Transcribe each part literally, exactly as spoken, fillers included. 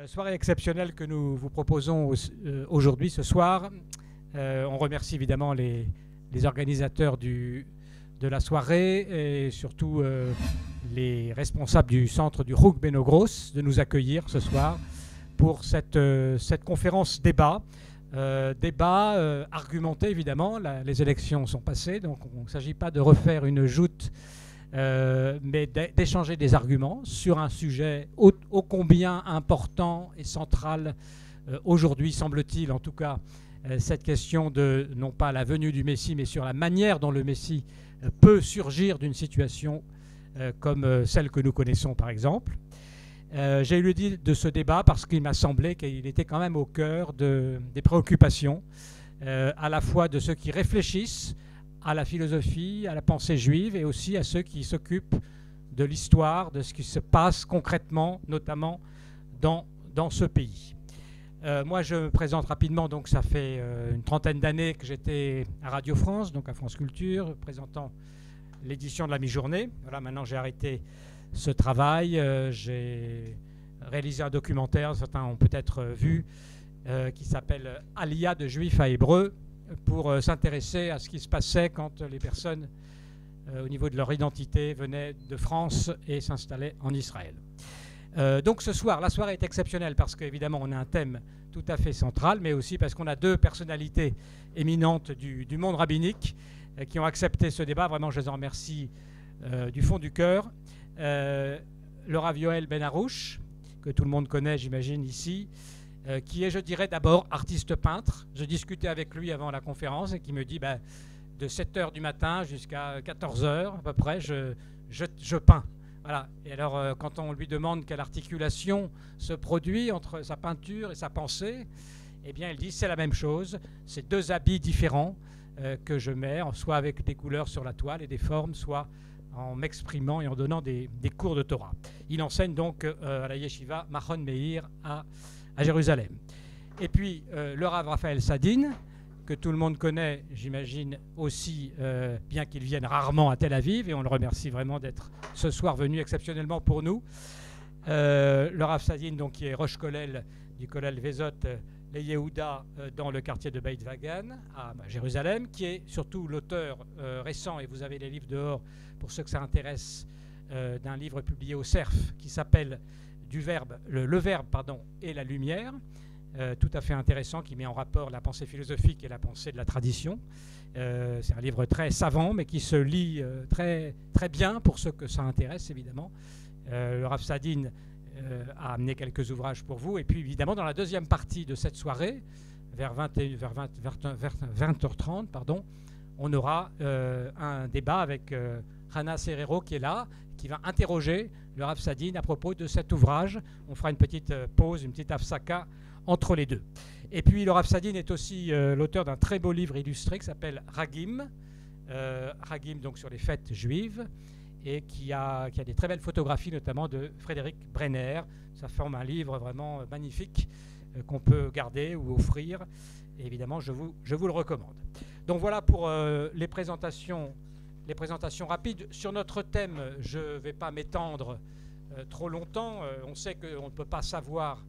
Euh, soirée exceptionnelle que nous vous proposons au, euh, aujourd'hui, ce soir. Euh, on remercie évidemment les, les organisateurs du, de la soirée et surtout euh, les responsables du centre du Rouk Benogros de nous accueillir ce soir pour cette, euh, cette conférence débat. Euh, débat euh, argumenté évidemment, la, les élections sont passées, donc il ne s'agit pas de refaire une joute, euh, mais d'échanger des arguments sur un sujet ô, ô combien important et central euh, aujourd'hui, semble-t-il, en tout cas, euh, cette question de, non pas la venue du Messie, mais sur la manière dont le Messie euh, peut surgir d'une situation euh, comme euh, celle que nous connaissons par exemple. Euh, j'ai eu le dit de ce débat parce qu'il m'a semblé qu'il était quand même au cœur de, des préoccupations, euh, à la fois de ceux qui réfléchissent à la philosophie, à la pensée juive, et aussi à ceux qui s'occupent de l'histoire, de ce qui se passe concrètement, notamment dans, dans ce pays. Euh, moi, je me présente rapidement, donc ça fait euh, une trentaine d'années que j'étais à Radio France, donc à France Culture, présentant l'édition de la mi-journée. Voilà, maintenant j'ai arrêté ce travail. Euh, j'ai réalisé un documentaire, certains ont peut-être vu, euh, qui s'appelle « Alia de Juifs à Hébreux », pour euh, s'intéresser à ce qui se passait quand les personnes, euh, au niveau de leur identité, venaient de France et s'installaient en Israël. Euh, donc ce soir, la soirée est exceptionnelle parce qu'évidemment on a un thème tout à fait central, mais aussi parce qu'on a deux personnalités éminentes du, du monde rabbinique euh, qui ont accepté ce débat. Vraiment, je les en remercie euh, du fond du cœur. Euh, le Rav Yoel Ben Harouche, que tout le monde connaît, j'imagine, ici, euh, qui est, je dirais, d'abord artiste-peintre. Je discutais avec lui avant la conférence et qui me dit bah, de sept heures du matin jusqu'à quatorze heures à peu près, je, je, je peins. Voilà. Et alors, euh, quand on lui demande quelle articulation se produit entre sa peinture et sa pensée, eh bien, il dit c'est la même chose. C'est deux habits différents euh, que je mets, soit avec des couleurs sur la toile et des formes, soit en m'exprimant et en donnant des, des cours de Torah. Il enseigne donc euh, à la Yeshiva Machon Meir à, à Jérusalem. Et puis, euh, le Rav Raphaël Sadine, que tout le monde connaît, j'imagine aussi, euh, bien qu'il vienne rarement à Tel Aviv, et on le remercie vraiment d'être ce soir venu exceptionnellement pour nous. Euh, le Rav Sadine, donc, qui est Rosh Kollel du Kollel Vezot les Yehuda euh, dans le quartier de Beit Vagan à bah, Jérusalem, qui est surtout l'auteur euh, récent, et vous avez les livres dehors pour ceux que ça intéresse, euh, d'un livre publié au Cerf qui s'appelle du verbe, le, le verbe pardon, et la lumière, euh, tout à fait intéressant, qui met en rapport la pensée philosophique et la pensée de la tradition. Euh, c'est un livre très savant, mais qui se lit euh, très, très bien pour ceux que ça intéresse, évidemment. Euh, le Rav Sadine euh, a amené quelques ouvrages pour vous. Et puis, évidemment, dans la deuxième partie de cette soirée, vers, vingt, vers, vingt, vers vingt heures trente, pardon, on aura euh, un débat avec euh, Hana Serrero qui est là, qui va interroger le Rav Sadine à propos de cet ouvrage. On fera une petite euh, pause, une petite afsaka entre les deux. Et puis le Rav Sadine est aussi euh, l'auteur d'un très beau livre illustré qui s'appelle Ragim, euh, Ragim donc sur les fêtes juives, et qui a, qui a des très belles photographies, notamment de Frédéric Brenner. Ça forme un livre vraiment magnifique euh, qu'on peut garder ou offrir. Et évidemment, je vous, je vous le recommande. Donc voilà pour euh, les présentations, les présentations rapides. Sur notre thème, je ne vais pas m'étendre euh, trop longtemps. Euh, on sait qu'on ne peut pas savoir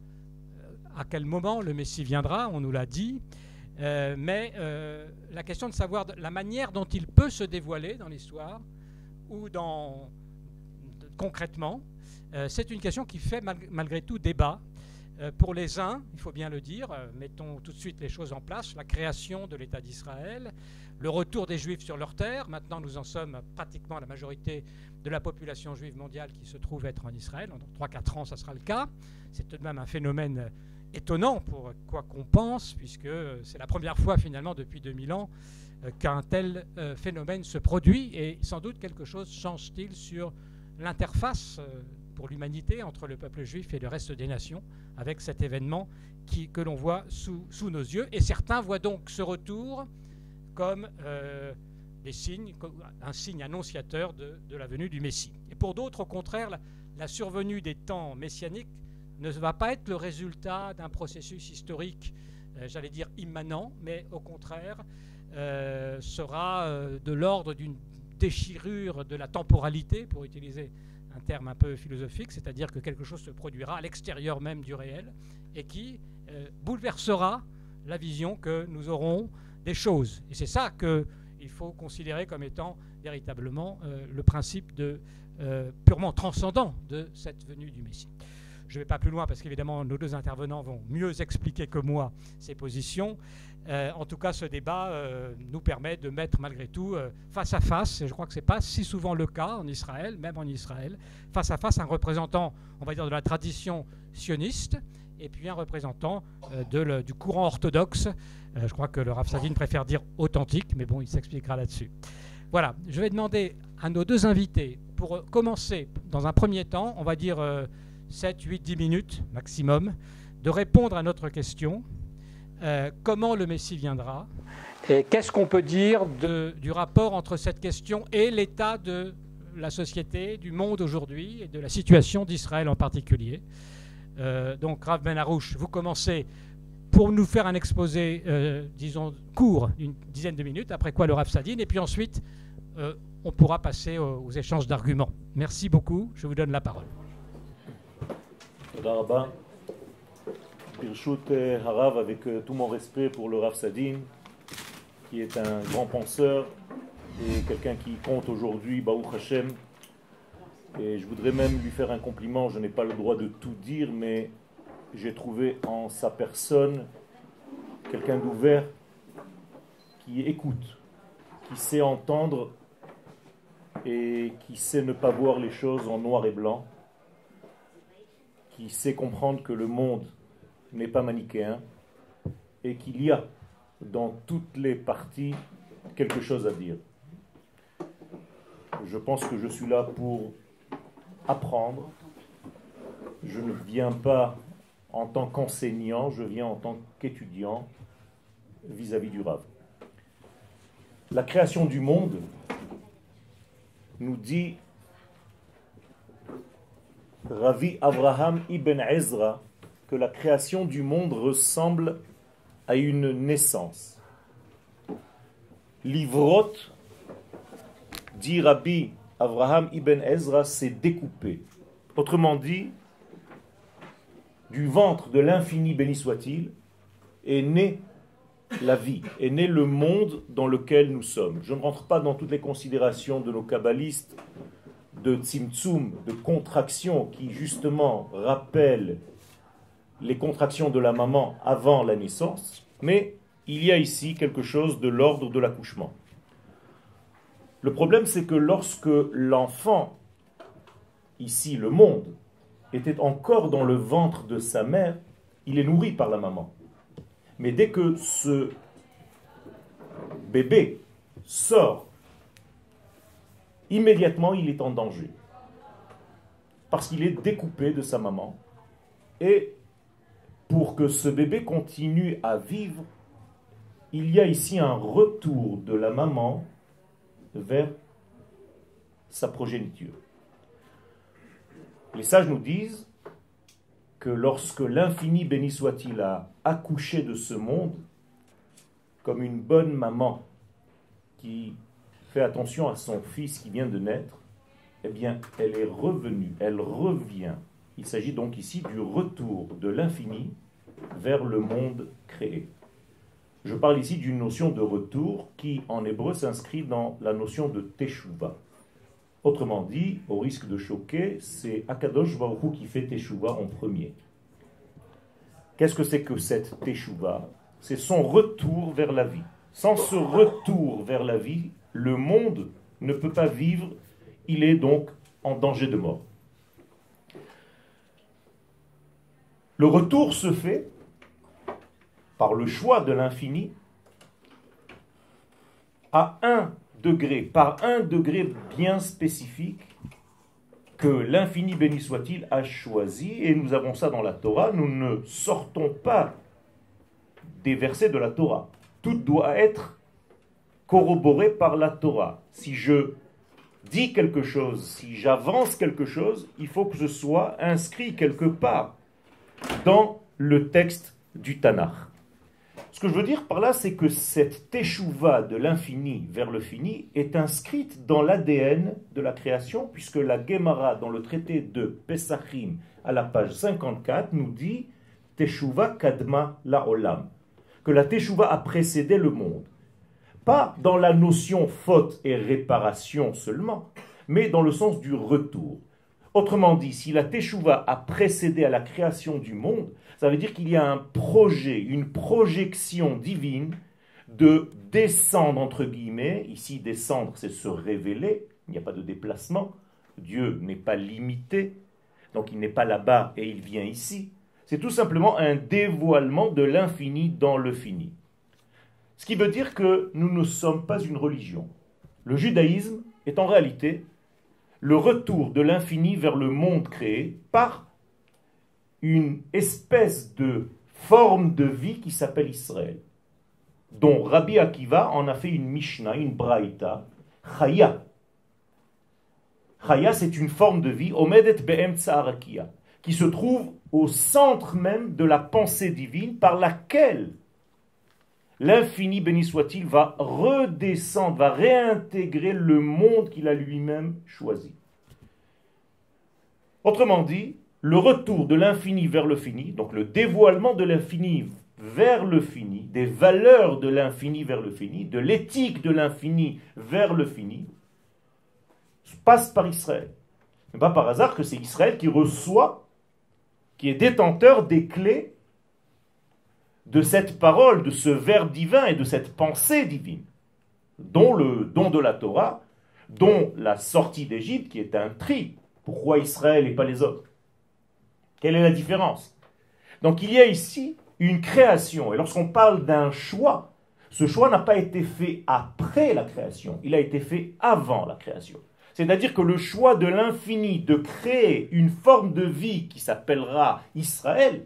à quel moment le Messie viendra, on nous l'a dit, euh, mais euh, la question de savoir la manière dont il peut se dévoiler dans l'histoire ou dans, concrètement, euh, c'est une question qui fait mal, malgré tout débat. Euh, pour les uns, il faut bien le dire, euh, mettons tout de suite les choses en place, la création de l'État d'Israël, le retour des Juifs sur leur terre. Maintenant, nous en sommes pratiquement la majorité de la population juive mondiale qui se trouve être en Israël. Dans trois à quatre ans, ça sera le cas. C'est tout de même un phénomène étonnant pour quoi qu'on pense, puisque c'est la première fois finalement depuis deux mille ans euh, qu'un tel euh, phénomène se produit, et sans doute quelque chose change-t-il sur l'interface euh, pour l'humanité entre le peuple juif et le reste des nations, avec cet événement qui, que l'on voit sous, sous nos yeux. Et certains voient donc ce retour comme euh, des signes, un signe annonciateur de, de la venue du Messie. Et pour d'autres, au contraire, la, la survenue des temps messianiques ne va pas être le résultat d'un processus historique, euh, j'allais dire immanent, mais au contraire euh, sera euh, de l'ordre d'une déchirure de la temporalité, pour utiliser un terme un peu philosophique, c'est-à-dire que quelque chose se produira à l'extérieur même du réel et qui euh, bouleversera la vision que nous aurons des choses. Et c'est ça qu'il faut considérer comme étant véritablement euh, le principe de, euh, purement transcendant de cette venue du Messie. Je ne vais pas plus loin parce qu'évidemment nos deux intervenants vont mieux expliquer que moi ces positions. Euh, en tout cas, ce débat euh, nous permet de mettre malgré tout euh, face à face, et je crois que ce n'est pas si souvent le cas en Israël, même en Israël, face à face un représentant, on va dire, de la tradition sioniste et puis un représentant euh, de le, du courant orthodoxe. Euh, je crois que le Rav Sadine préfère dire authentique, mais bon, il s'expliquera là-dessus. Voilà, je vais demander à nos deux invités, pour commencer, dans un premier temps, on va dire euh, sept, huit, dix minutes maximum, de répondre à notre question. Euh, comment le Messie viendra et qu'est-ce qu'on peut dire de, du rapport entre cette question et l'état de la société, du monde aujourd'hui et de la situation d'Israël en particulier. Euh, donc Rav Ben Arouche, vous commencez pour nous faire un exposé, euh, disons, court, d'une dizaine de minutes, après quoi le Rav Sadine, et puis ensuite euh, on pourra passer aux, aux échanges d'arguments. Merci beaucoup, je vous donne la parole. Birshut Harav, avec tout mon respect pour le Rav Sadine, qui est un grand penseur et quelqu'un qui compte aujourd'hui, Baruch Hashem. Et je voudrais même lui faire un compliment, je n'ai pas le droit de tout dire, mais j'ai trouvé en sa personne quelqu'un d'ouvert, qui écoute, qui sait entendre et qui sait ne pas voir les choses en noir et blanc, qui sait comprendre que le monde n'est pas manichéen et qu'il y a dans toutes les parties quelque chose à dire. Je pense que je suis là pour apprendre. Je ne viens pas en tant qu'enseignant, je viens en tant qu'étudiant vis-à-vis du Rav. La création du monde nous dit Ravi Avraham ibn Ezra que la création du monde ressemble à une naissance. L'ivrot, dit Rabbi Avraham ibn Ezra, s'est découpé. Autrement dit, du ventre de l'infini béni soit-il, est née la vie, est né le monde dans lequel nous sommes. Je ne rentre pas dans toutes les considérations de nos kabbalistes, de tzimtzum, de contraction, qui justement rappellent les contractions de la maman avant la naissance, mais il y a ici quelque chose de l'ordre de l'accouchement. Le problème, c'est que lorsque l'enfant, ici le monde, était encore dans le ventre de sa mère, il est nourri par la maman. Mais dès que ce bébé sort, immédiatement il est en danger. Parce qu'il est découpé de sa maman. Et pour que ce bébé continue à vivre, il y a ici un retour de la maman vers sa progéniture. Les sages nous disent que lorsque l'infini béni soit-il a accouché de ce monde, comme une bonne maman qui fait attention à son fils qui vient de naître, eh bien, elle est revenue, elle revient. Il s'agit donc ici du retour de l'infini vers le monde créé. Je parle ici d'une notion de retour qui, en hébreu, s'inscrit dans la notion de teshuva. Autrement dit, au risque de choquer, c'est Akadosh Baruch Hu qui fait teshuva en premier. Qu'est-ce que c'est que cette teshuva? C'est son retour vers la vie. Sans ce retour vers la vie, le monde ne peut pas vivre, il est donc en danger de mort. Le retour se fait par le choix de l'infini à un degré, par un degré bien spécifique que l'infini béni soit-il a choisi, et nous avons ça dans la Torah. Nous ne sortons pas des versets de la Torah. Tout doit être corroboré par la Torah. Si je dis quelque chose, si j'avance quelque chose, il faut que je sois inscrit quelque part dans le texte du Tanakh. Ce que je veux dire par là, c'est que cette teshuva de l'infini vers le fini est inscrite dans l'A D N de la création, puisque la Gemara, dans le traité de Pesachim, à la page cinquante-quatre, nous dit teshuva kadma laolam, que la teshuva a précédé le monde. Pas dans la notion faute et réparation seulement, mais dans le sens du retour. Autrement dit, si la teshuva a précédé à la création du monde, ça veut dire qu'il y a un projet, une projection divine de descendre, entre guillemets. Ici, descendre, c'est se révéler, il n'y a pas de déplacement. Dieu n'est pas limité, donc il n'est pas là-bas et il vient ici. C'est tout simplement un dévoilement de l'infini dans le fini. Ce qui veut dire que nous ne sommes pas une religion. Le judaïsme est en réalité le retour de l'infini vers le monde créé par une espèce de forme de vie qui s'appelle Israël, dont Rabbi Akiva en a fait une Mishnah, une Braïta, Chaya. Chaya, c'est une forme de vie, Omedet be'emtsa harakia, qui se trouve au centre même de la pensée divine par laquelle l'infini, béni soit-il, va redescendre, va réintégrer le monde qu'il a lui-même choisi. Autrement dit, le retour de l'infini vers le fini, donc le dévoilement de l'infini vers le fini, des valeurs de l'infini vers le fini, de l'éthique de l'infini vers le fini, passe par Israël. Ce n'est pas par hasard que c'est Israël qui reçoit, qui est détenteur des clés de cette parole, de ce verbe divin et de cette pensée divine, dont le don de la Torah, dont la sortie d'Égypte, qui est un tri. Pourquoi Israël et pas les autres? Quelle est la différence? Donc il y a ici une création, et lorsqu'on parle d'un choix, ce choix n'a pas été fait après la création, il a été fait avant la création. C'est-à-dire que le choix de l'infini de créer une forme de vie qui s'appellera Israël,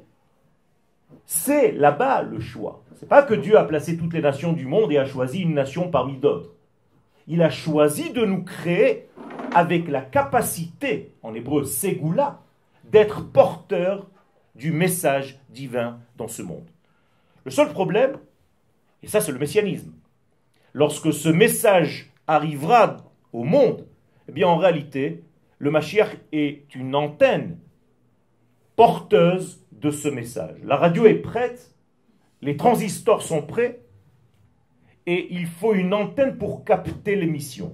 c'est là-bas le choix. Ce n'est pas que Dieu a placé toutes les nations du monde et a choisi une nation parmi d'autres. Il a choisi de nous créer avec la capacité, en hébreu ségoula, d'être porteur du message divin dans ce monde. Le seul problème, et ça c'est le messianisme, lorsque ce message arrivera au monde, eh bien en réalité, le Mashiach est une antenne porteuse de ce message. La radio est prête, les transistors sont prêts, et il faut une antenne pour capter l'émission.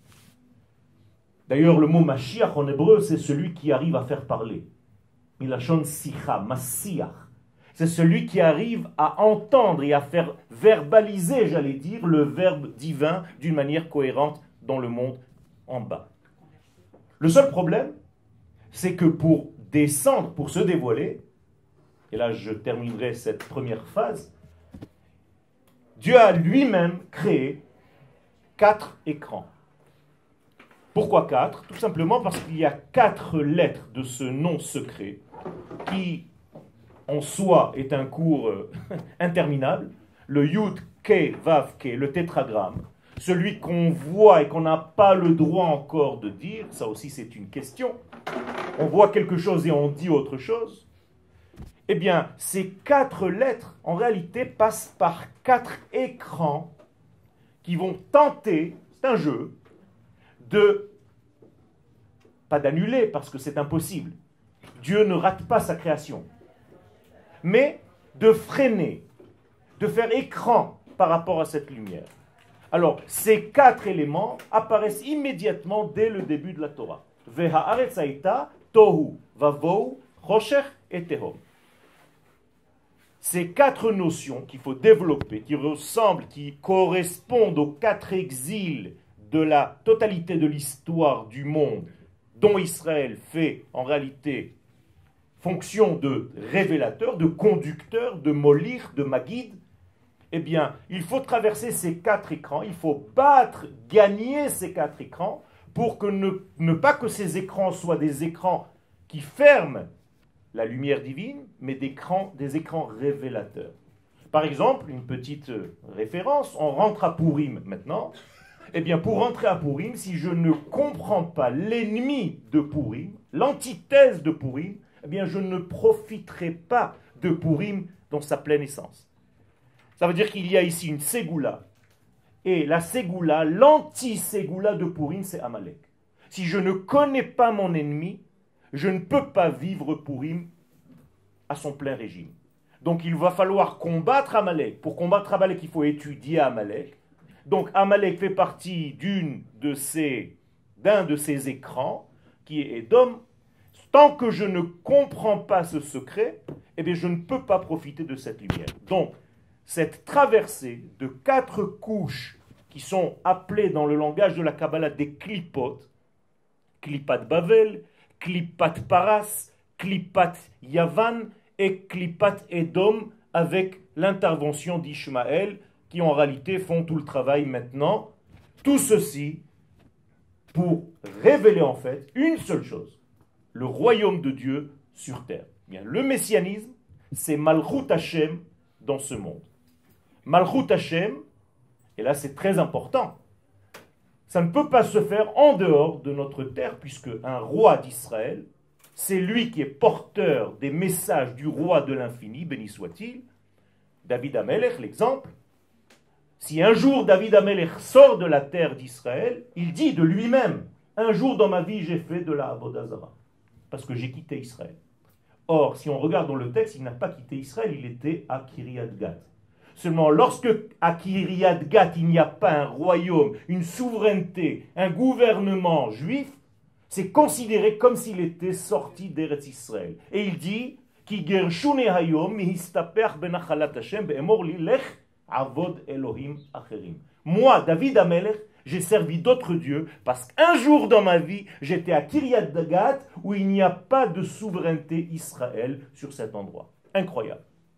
D'ailleurs, le mot Mashiach en hébreu, c'est celui qui arrive à faire parler. Milachon sicha, Mashiach. C'est celui qui arrive à entendre et à faire verbaliser, j'allais dire, le verbe divin d'une manière cohérente dans le monde en bas. Le seul problème, c'est que pour descendre, pour se dévoiler, et là je terminerai cette première phase, Dieu a lui-même créé quatre écrans. Pourquoi quatre? Tout simplement parce qu'il y a quatre lettres de ce nom secret qui, en soi, est un cours euh, interminable. Le Yud, Ke, Vav, Ke, le tétragramme. Celui qu'on voit et qu'on n'a pas le droit encore de dire, ça aussi c'est une question. On voit quelque chose et on dit autre chose. Eh bien, ces quatre lettres, en réalité, passent par quatre écrans qui vont tenter, c'est un jeu, de, pas d'annuler parce que c'est impossible, Dieu ne rate pas sa création, mais de freiner, de faire écran par rapport à cette lumière. Alors, ces quatre éléments apparaissent immédiatement dès le début de la Torah. Veha'aretz haïta, tohu, vavou, choshech et tehom. Ces quatre notions qu'il faut développer, qui ressemblent, qui correspondent aux quatre exils de la totalité de l'histoire du monde, dont Israël fait en réalité fonction de révélateur, de conducteur, de molir, de maguide, eh bien, il faut traverser ces quatre écrans, il faut battre, gagner ces quatre écrans, pour que ne, ne pas que ces écrans soient des écrans qui ferment la lumière divine, mais des écrans, des écrans révélateurs. Par exemple, une petite référence, on rentre à Purim maintenant. Eh bien, pour rentrer à Purim, si je ne comprends pas l'ennemi de Purim, l'antithèse de Purim, eh bien, je ne profiterai pas de Purim dans sa pleine essence. Ça veut dire qu'il y a ici une ségoula. Et la ségoula, l'anti-ségoula de Purim, c'est Amalek. Si je ne connais pas mon ennemi, je ne peux pas vivre Purim à son plein régime. Donc il va falloir combattre Amalek. Pour combattre Amalek, il faut étudier Amalek. Donc Amalek fait partie d'une de ces, d'un de ces écrans, qui est Édom. Tant que je ne comprends pas ce secret, eh bien je ne peux pas profiter de cette lumière. Donc, cette traversée de quatre couches qui sont appelées dans le langage de la Kabbalah des klipot, klipat Bavel, klipat Paras, klipat Yavan et klipat Edom, avec l'intervention d'Ishmaël, qui en réalité font tout le travail maintenant. Tout ceci pour révéler en fait une seule chose, le royaume de Dieu sur terre. Bien, le messianisme, c'est Malchut Hashem dans ce monde. Malchut Hashem, et là c'est très important, ça ne peut pas se faire en dehors de notre terre, puisque un roi d'Israël, c'est lui qui est porteur des messages du roi de l'infini, béni soit-il. David Amelech, l'exemple. Si un jour David Amelech sort de la terre d'Israël, il dit de lui-même, un jour dans ma vie j'ai fait de la Avodah Zarah, parce que j'ai quitté Israël. Or, si on regarde dans le texte, il n'a pas quitté Israël, il était à Kiryat Gat. Seulement, lorsque à Kiryat Gat, il n'y a pas un royaume, une souveraineté, un gouvernement juif, c'est considéré comme s'il était sorti d'Eretz Israël. Et il dit, Ki gershuni hayom mihistaper benachalat Hashem be'emor li lech avod Elohim acherim. Moi, David Amelech, j'ai servi d'autres dieux parce qu'un jour dans ma vie, j'étais à Kiryat Gat où il n'y a pas de souveraineté Israël sur cet endroit. Incroyable.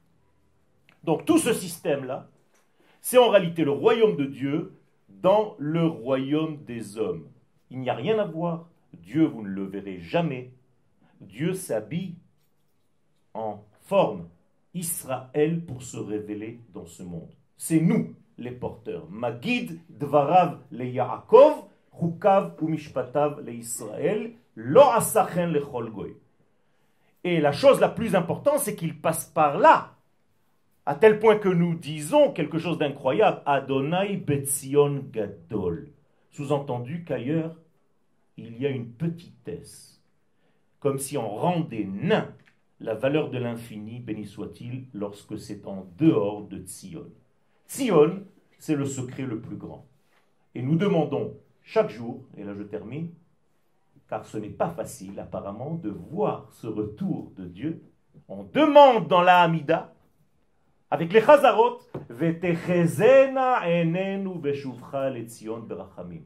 Donc tout ce système-là, c'est en réalité le royaume de Dieu dans le royaume des hommes. Il n'y a rien à voir. Dieu, vous ne le verrez jamais. Dieu s'habille en forme Israël pour se révéler dans ce monde. C'est nous les porteurs. Magid dvarav le Yaakov, chukav u mishpatav le Israël, lo asachen le chol goy. Et la chose la plus importante, c'est qu'il passe par là. À tel point que nous disons quelque chose d'incroyable. Adonai Betzion Gadol. Sous-entendu qu'ailleurs, il y a une petitesse. Comme si on rendait nain la valeur de l'infini, béni soit-il, lorsque c'est en dehors de Tzion. Tzion, c'est le secret le plus grand. Et nous demandons chaque jour, et là je termine, car ce n'est pas facile apparemment de voir ce retour de Dieu. On demande dans la Hamida, avec les Chazarot, Vetechezena enenu beshuvcha leTzion berachamim.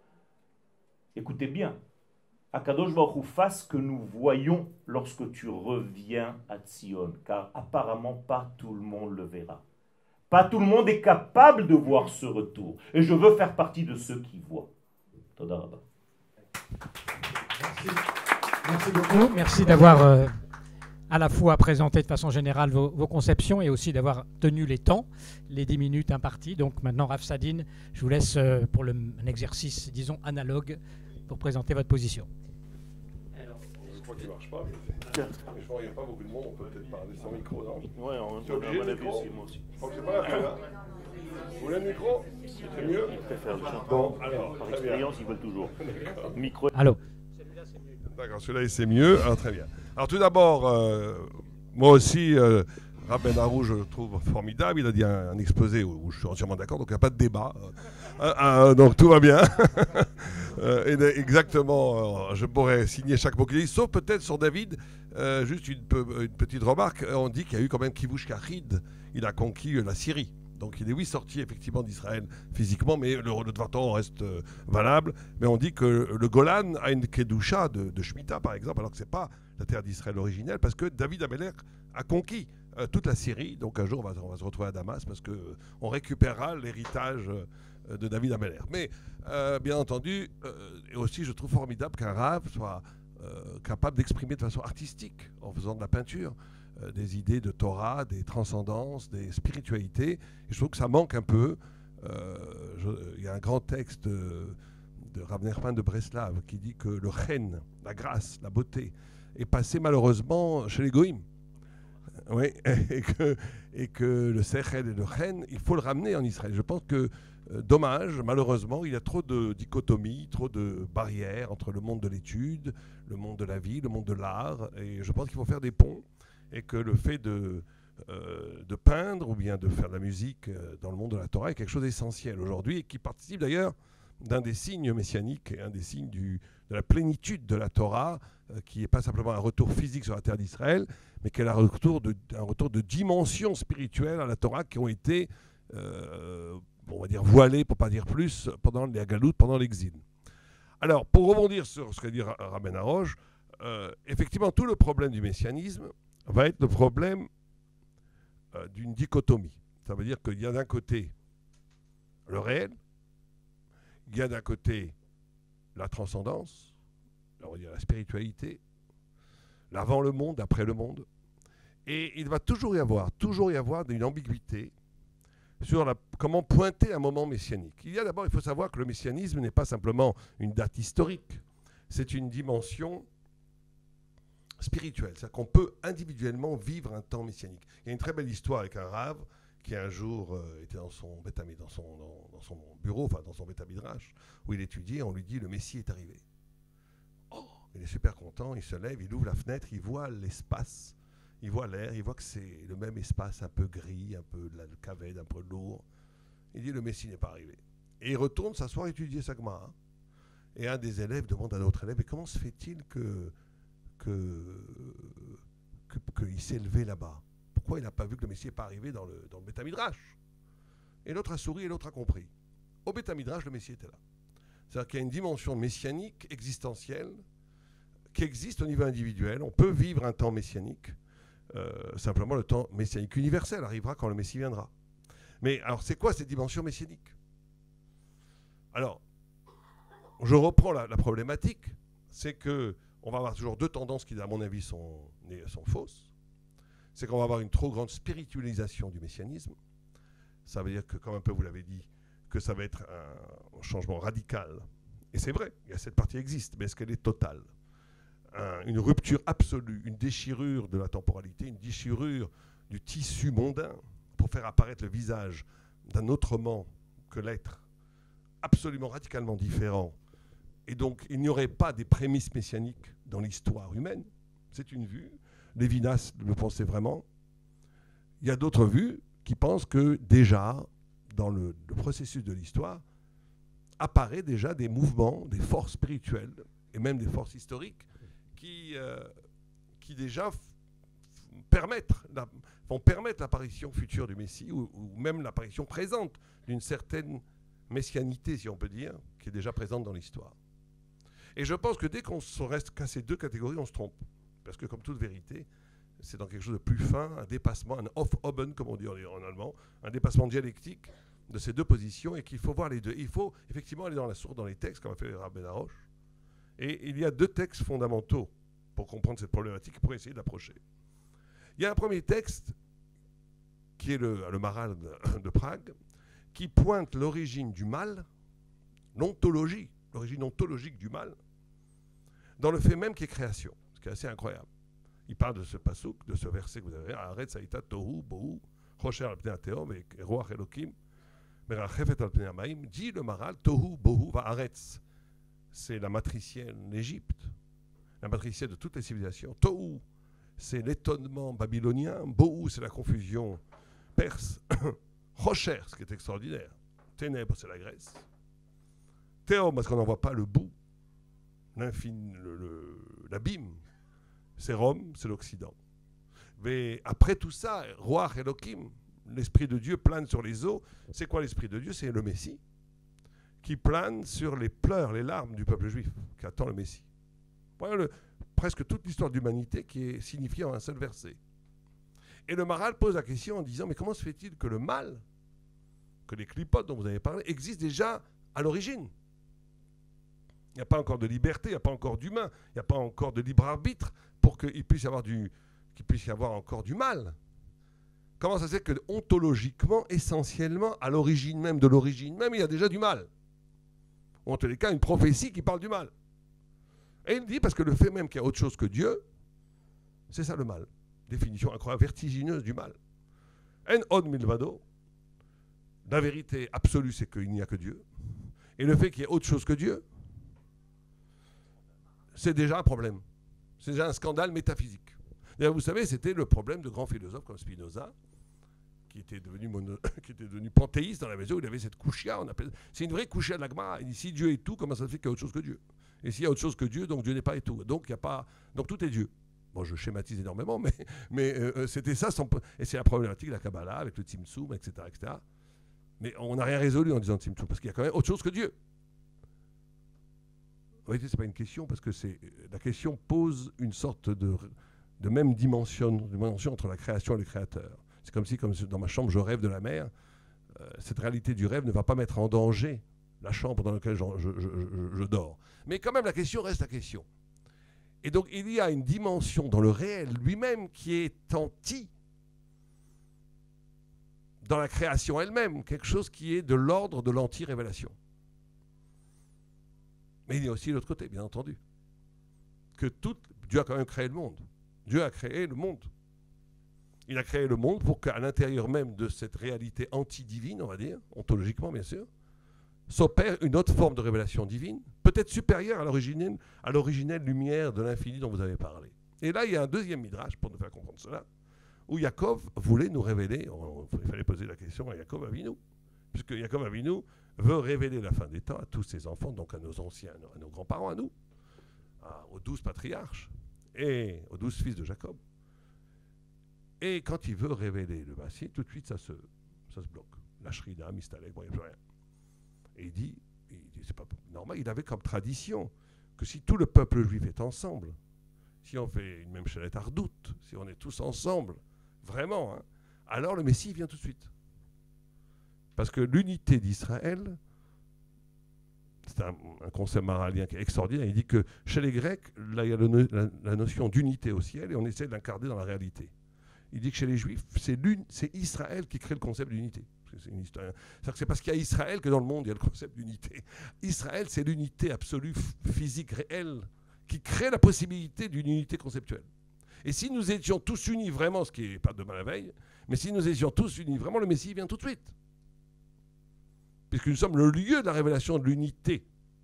Écoutez bien, Akadosh Baruch Hu fasse que nous voyons lorsque tu reviens à Tzion, car apparemment pas tout le monde le verra. Pas tout le monde est capable de voir ce retour. Et je veux faire partie de ceux qui voient. Toda Rabba. Merci. Merci beaucoup. Merci d'avoir euh, à la fois présenté de façon générale vos, vos conceptions et aussi d'avoir tenu les temps, les dix minutes imparties. Donc maintenant, Rav Sadine, je vous laisse euh, pour le, un exercice, disons, analogue pour présenter votre position. Alors, je crois qu'il ne marche pas. Mais je crois qu'il n'y a pas beaucoup de monde, on peut peut-être parler sans micro, non? Oui, on peut obligé de micro. Moi aussi. Je crois que c'est pas la peine. Hein. Vous voulez le micro? C'est mieux? Ils préfèrent le chant. Bon, alors, par très expérience, bien. ils veulent toujours. Micro. Allô. D'accord, celui-là, c'est mieux. Alors, très bien. Alors, tout d'abord, euh, moi aussi, euh, Rav Ben Arou, je le trouve formidable. Il a dit un, un exposé où, où je suis entièrement d'accord, donc il n'y a pas de débat. Euh, euh, donc, tout va bien. euh, et exactement, euh, je pourrais signer chaque mot qu'il dit, sauf peut-être sur David. Euh, juste une, une petite remarque. On dit qu'il y a eu quand même Kivush Kachid. Il a conquis la Syrie. Donc il est oui sorti effectivement d'Israël physiquement, mais le, le Dvarton reste euh, valable. Mais on dit que le Golan a une Kedusha de, de Shemitah par exemple, alors que ce n'est pas la terre d'Israël originelle, parce que David Amelech a conquis euh, toute la Syrie. Donc un jour on va, on va se retrouver à Damas, parce qu'on euh, récupérera l'héritage euh, de David Amelech. Mais euh, bien entendu, euh, et aussi je trouve formidable qu'un Rav soit euh, capable d'exprimer de façon artistique, en faisant de la peinture, des idées de Torah, des transcendances, des spiritualités. Et je trouve que ça manque un peu. Euh, je, il y a un grand texte de, de Rav Nachman de Breslav qui dit que le chen, la grâce, la beauté, est passé malheureusement chez les goïms. Oui, et que, et que le Sechel et le Chen, il faut le ramener en Israël. Je pense que, euh, dommage, malheureusement, il y a trop de dichotomies, trop de barrières entre le monde de l'étude, le monde de la vie, le monde de l'art. Et je pense qu'il faut faire des ponts et que le fait de, euh, de peindre ou bien de faire de la musique euh, dans le monde de la Torah est quelque chose d'essentiel aujourd'hui et qui participe d'ailleurs d'un des signes messianiques et un des signes du, de la plénitude de la Torah, euh, qui n'est pas simplement un retour physique sur la terre d'Israël, mais qui est un retour de, un retour de dimensions spirituelles à la Torah qui ont été, euh, on va dire, voilées, pour ne pas dire plus, pendant les Galoutes, pendant l'exil. Alors, pour rebondir sur ce que dit Rabbein Arosh, euh, effectivement, tout le problème du messianisme va être le problème euh, d'une dichotomie. Ça veut dire qu'il y a d'un côté le réel, il y a d'un côté la transcendance, on va dire la spiritualité, l'avant le monde, après le monde, et il va toujours y avoir, toujours y avoir une ambiguïté sur la, comment pointer un moment messianique. Il y a d'abord, il faut savoir que le messianisme n'est pas simplement une date historique, c'est une dimension spirituelle, c'est-à-dire qu'on peut individuellement vivre un temps messianique. Il y a une très belle histoire avec un rave qui un jour euh, était dans son, dans, son, dans, dans son bureau, enfin dans son Beth Midrash, où il étudiait, on lui dit « le Messie est arrivé ». Oh, il est super content, il se lève, il ouvre la fenêtre, il voit l'espace, il voit l'air, il voit que c'est le même espace un peu gris, un peu de la cavette, un peu lourd. Il dit « le Messie n'est pas arrivé ». Et il retourne s'asseoir et étudier sa Gemara. Et un des élèves demande à un autre élève « et comment se fait-il que, que, que, que il s'est levé là-bas ? Pourquoi il n'a pas vu que le Messie n'est pas arrivé dans le, dans le Beth Midrash ?» Et l'autre a souri et l'autre a compris. Au Beth Midrash, le Messie était là. C'est-à-dire qu'il y a une dimension messianique, existentielle, qui existe au niveau individuel. On peut vivre un temps messianique. Euh, simplement, le temps messianique universel arrivera quand le Messie viendra. Mais alors, c'est quoi cette dimension messianique ? Alors, je reprends la, la problématique. C'est qu'on va avoir toujours deux tendances qui, à mon avis, sont, sont fausses. C'est qu'on va avoir une trop grande spiritualisation du messianisme. Ça veut dire que, comme un peu vous l'avez dit, que ça va être un changement radical. Et c'est vrai, il y a cette partie existe, mais est-ce qu'elle est totale ? un, Une rupture absolue, une déchirure de la temporalité, une déchirure du tissu mondain pour faire apparaître le visage d'un autrement que l'être, absolument radicalement différent. Et donc, il n'y aurait pas des prémices messianiques dans l'histoire humaine. C'est une vue. Lévinas le pensait vraiment. Il y a d'autres vues qui pensent que déjà, dans le, le processus de l'histoire, apparaît déjà des mouvements, des forces spirituelles et même des forces historiques qui, euh, qui déjà f- permettent la, vont permettre l'apparition future du Messie ou, ou même l'apparition présente d'une certaine messianité, si on peut dire, qui est déjà présente dans l'histoire. Et je pense que dès qu'on se reste qu'à ces deux catégories, on se trompe. Parce que comme toute vérité, c'est dans quelque chose de plus fin, un dépassement, un Aufheben, comme on dit en allemand, un dépassement dialectique de ces deux positions et qu'il faut voir les deux. Il faut effectivement aller dans la source, dans les textes, comme a fait Rabbein Arosh. Et il y a deux textes fondamentaux pour comprendre cette problématique, pour essayer d'approcher. Il y a un premier texte, qui est le, le Maharal de, de Prague, qui pointe l'origine du mal, l'ontologie, l'origine ontologique du mal, dans le fait même qui est création. Ce qui est assez incroyable. Il parle de ce pasouk, de ce verset que vous avez, Haaretz haïta tohu bohu, chosher al pnei hateom et roach elokim, merachefet al pnei hamaim. Dit le Maharal, tohu bohu va'aretz. C'est la matricienne l'Égypte, la matricienne de toutes les civilisations. Tohu, c'est l'étonnement babylonien. Bohu, c'est la confusion perse. Chosher, ce qui est extraordinaire. Ténèbres, c'est la Grèce. Théom, parce qu'on n'en voit pas le bout. L'infini, le, le, l'abîme, c'est Rome, c'est l'Occident. Mais après tout ça, Roi Elohim, l'Esprit de Dieu plane sur les eaux. C'est quoi l'Esprit de Dieu ? C'est le Messie qui plane sur les pleurs, les larmes du peuple juif, qui attend le Messie. Voilà le, presque toute l'histoire de l'humanité qui est signifiée en un seul verset. Et le Maharal pose la question en disant, mais comment se fait-il que le mal, que les clipotes dont vous avez parlé, existent déjà à l'origine ? Il n'y a pas encore de liberté, il n'y a pas encore d'humain, il n'y a pas encore de libre arbitre pour qu'il puisse y avoir du, qu'il puisse y avoir encore du mal. Comment ça se fait que ontologiquement, essentiellement, à l'origine même de l'origine même, il y a déjà du mal ? Ou en tous les cas, une prophétie qui parle du mal. Et il dit, parce que le fait même qu'il y a autre chose que Dieu, c'est ça le mal. définition incroyable, vertigineuse du mal. En od milvado, la vérité absolue, c'est qu'il n'y a que Dieu. Et le fait qu'il y ait autre chose que Dieu, c'est déjà un problème. C'est déjà un scandale métaphysique. D'ailleurs, vous savez, c'était le problème de grands philosophes comme Spinoza, qui était devenu, mono, qui était devenu panthéiste dans la mesure où il avait cette couchia. On appelle, c'est une vraie couchia de la Gemara. Il dit, si Dieu est tout, comment ça se fait qu'il y a autre chose que Dieu? Et s'il y a autre chose que Dieu, donc Dieu n'est pas et tout. Donc, il y a pas, donc tout est Dieu. Bon, je schématise énormément, mais, mais euh, c'était ça. Son, et c'est la problématique de la Kabbalah avec le Tzimtzum, et cetera, et cetera. Mais on n'a rien résolu en disant Tzimtzum, parce qu'il y a quand même autre chose que Dieu. En réalité, ce n'est pas une question, parce que c'est, la question pose une sorte de, de même dimension, dimension entre la création et le créateur. C'est comme si, comme dans ma chambre, je rêve de la mer. Euh, cette réalité du rêve ne va pas mettre en danger la chambre dans laquelle je, je, je, je, je dors. Mais quand même, la question reste la question. Et donc, il y a une dimension dans le réel lui-même qui est anti dans la création elle-même, quelque chose qui est de l'ordre de l'anti-révélation. Mais il y a aussi l'autre côté, bien entendu. Que tout, Dieu a quand même créé le monde. Dieu a créé le monde. Il a créé le monde pour qu'à l'intérieur même de cette réalité anti-divine, on va dire, ontologiquement bien sûr, s'opère une autre forme de révélation divine, peut-être supérieure à l'originelle, à l'originelle lumière de l'infini dont vous avez parlé. Et là, il y a un deuxième midrash pour nous faire comprendre cela, où Yaakov voulait nous révéler, on, il fallait poser la question à Yaakov Avinu, puisque Yaakov Avinu veut révéler la fin des temps à tous ses enfants, donc à nos anciens, à nos, à nos grands-parents, à nous, à, aux douze patriarches et aux douze fils de Jacob. Et quand il veut révéler le Messie, tout de suite ça se, ça se bloque. La Shrina, Mistalek, bon, il n'y a plus rien. Et il dit, il dit c'est pas normal, il avait comme tradition que si tout le peuple juif est ensemble, si on fait une même chalette ardoute, si on est tous ensemble, vraiment, hein, alors le Messie vient tout de suite. Parce que l'unité d'Israël, c'est un, un concept maralien qui est extraordinaire, il dit que chez les Grecs, là, il y a le, la, la notion d'unité au ciel et on essaie de l'incarner dans la réalité. Il dit que chez les Juifs, c'est, c'est Israël qui crée le concept d'unité. C'est, une histoire. C'est-à-dire que c'est parce qu'il y a Israël que dans le monde, il y a le concept d'unité. Israël, c'est l'unité absolue, physique, réelle, qui crée la possibilité d'une unité conceptuelle. Et si nous étions tous unis vraiment, ce qui n'est pas demain la veille, mais si nous étions tous unis vraiment, le Messie vient tout de suite. Puisque nous sommes le lieu de la révélation de l'unité.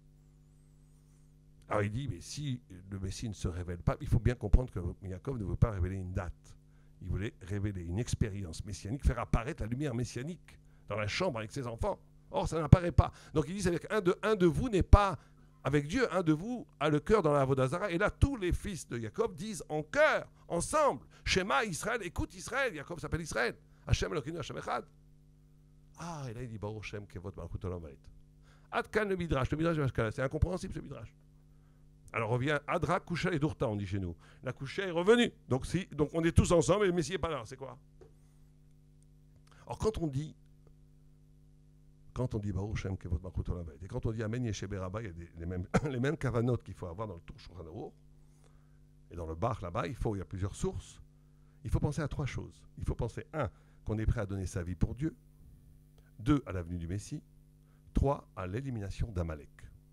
Alors il dit, mais si le Messie ne se révèle pas, il faut bien comprendre que Yaakov ne veut pas révéler une date. Il voulait révéler une expérience messianique, faire apparaître la lumière messianique dans la chambre avec ses enfants. Or, ça n'apparaît pas. Donc il dit, c'est un de, un de vous n'est pas avec Dieu, un de vous a le cœur dans la Avodazara. Et là, tous les fils de Jacob disent en chœur, ensemble, Shema Israël, écoute Israël. Jacob s'appelle Israël. Hashem Elokeinu Hashem Echad. Ah, et là il dit, Baruch Shem Kevot Malchut Olam Vaed. Adkan le Midrash, le Midrash de Mashkala, c'est incompréhensible ce Midrash. Alors revient Adra, Kusha et Dourta, on dit chez nous. La Kusha est revenue. Donc, si, donc on est tous ensemble et le Messie n'est pas là. C'est quoi? Alors quand on dit, quand on dit Baruch Shem Kevot Malchut Olam Vaed, et quand on dit Amen Yeshebe Rabba, il y a des, les mêmes, les mêmes kavanotes qu'il faut avoir dans le Tour Shulchan Aruch. Et dans le Bach là-bas, il faut, il y a plusieurs sources. Il faut penser à trois choses. Il faut penser, un, qu'on est prêt à donner sa vie pour Dieu. Deux, à la venue du Messie. Trois, à l'élimination d'Amalek.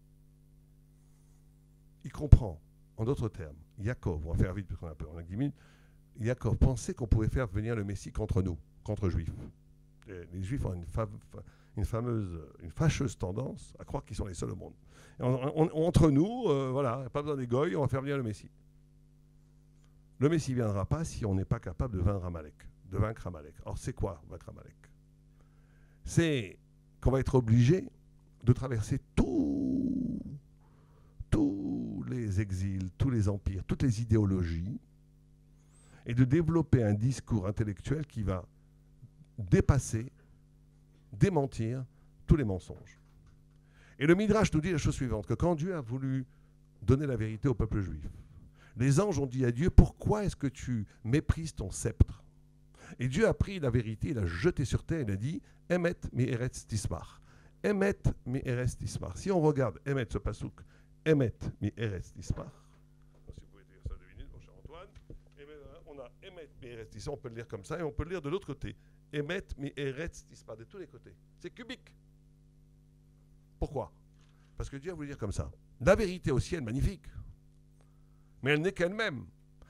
Il comprend, en d'autres termes, Yaakov, on va faire vite parce qu'on a, on a dix minutes, Yaakov pensait qu'on pouvait faire venir le Messie contre nous, contre les Juifs. Et les Juifs ont une, fa- une fameuse, une fâcheuse tendance à croire qu'ils sont les seuls au monde. Et on, on, entre nous, euh, voilà, pas besoin des goy, on va faire venir le Messie. Le Messie ne viendra pas si on n'est pas capable de vaincre Amalek. De vaincre Amalek. Or, c'est quoi vaincre Amalek? C'est qu'on va être obligé de traverser tout, tous les exils, tous les empires, toutes les idéologies, et de développer un discours intellectuel qui va dépasser, démentir tous les mensonges. Et le Midrash nous dit la chose suivante, que quand Dieu a voulu donner la vérité au peuple juif, les anges ont dit à Dieu, pourquoi est-ce que tu méprises ton sceptre? Et Dieu a pris la vérité, il l'a jeté sur terre, il a dit, Emet mi eretz tismar. Emet mi eretz tismar. Si on regarde Emet, ce pasouk, Emet mi eretz tismar. Si vous pouvez dire ça deux minutes, mon cher Antoine. Et bien, on a Emet mi eretz tismar, on peut le lire comme ça, et on peut le lire de l'autre côté. Emet mi eretz tismar, de tous les côtés. C'est cubique. Pourquoi? Parce que Dieu a voulu dire comme ça. La vérité au ciel, magnifique. Mais elle n'est qu'elle-même.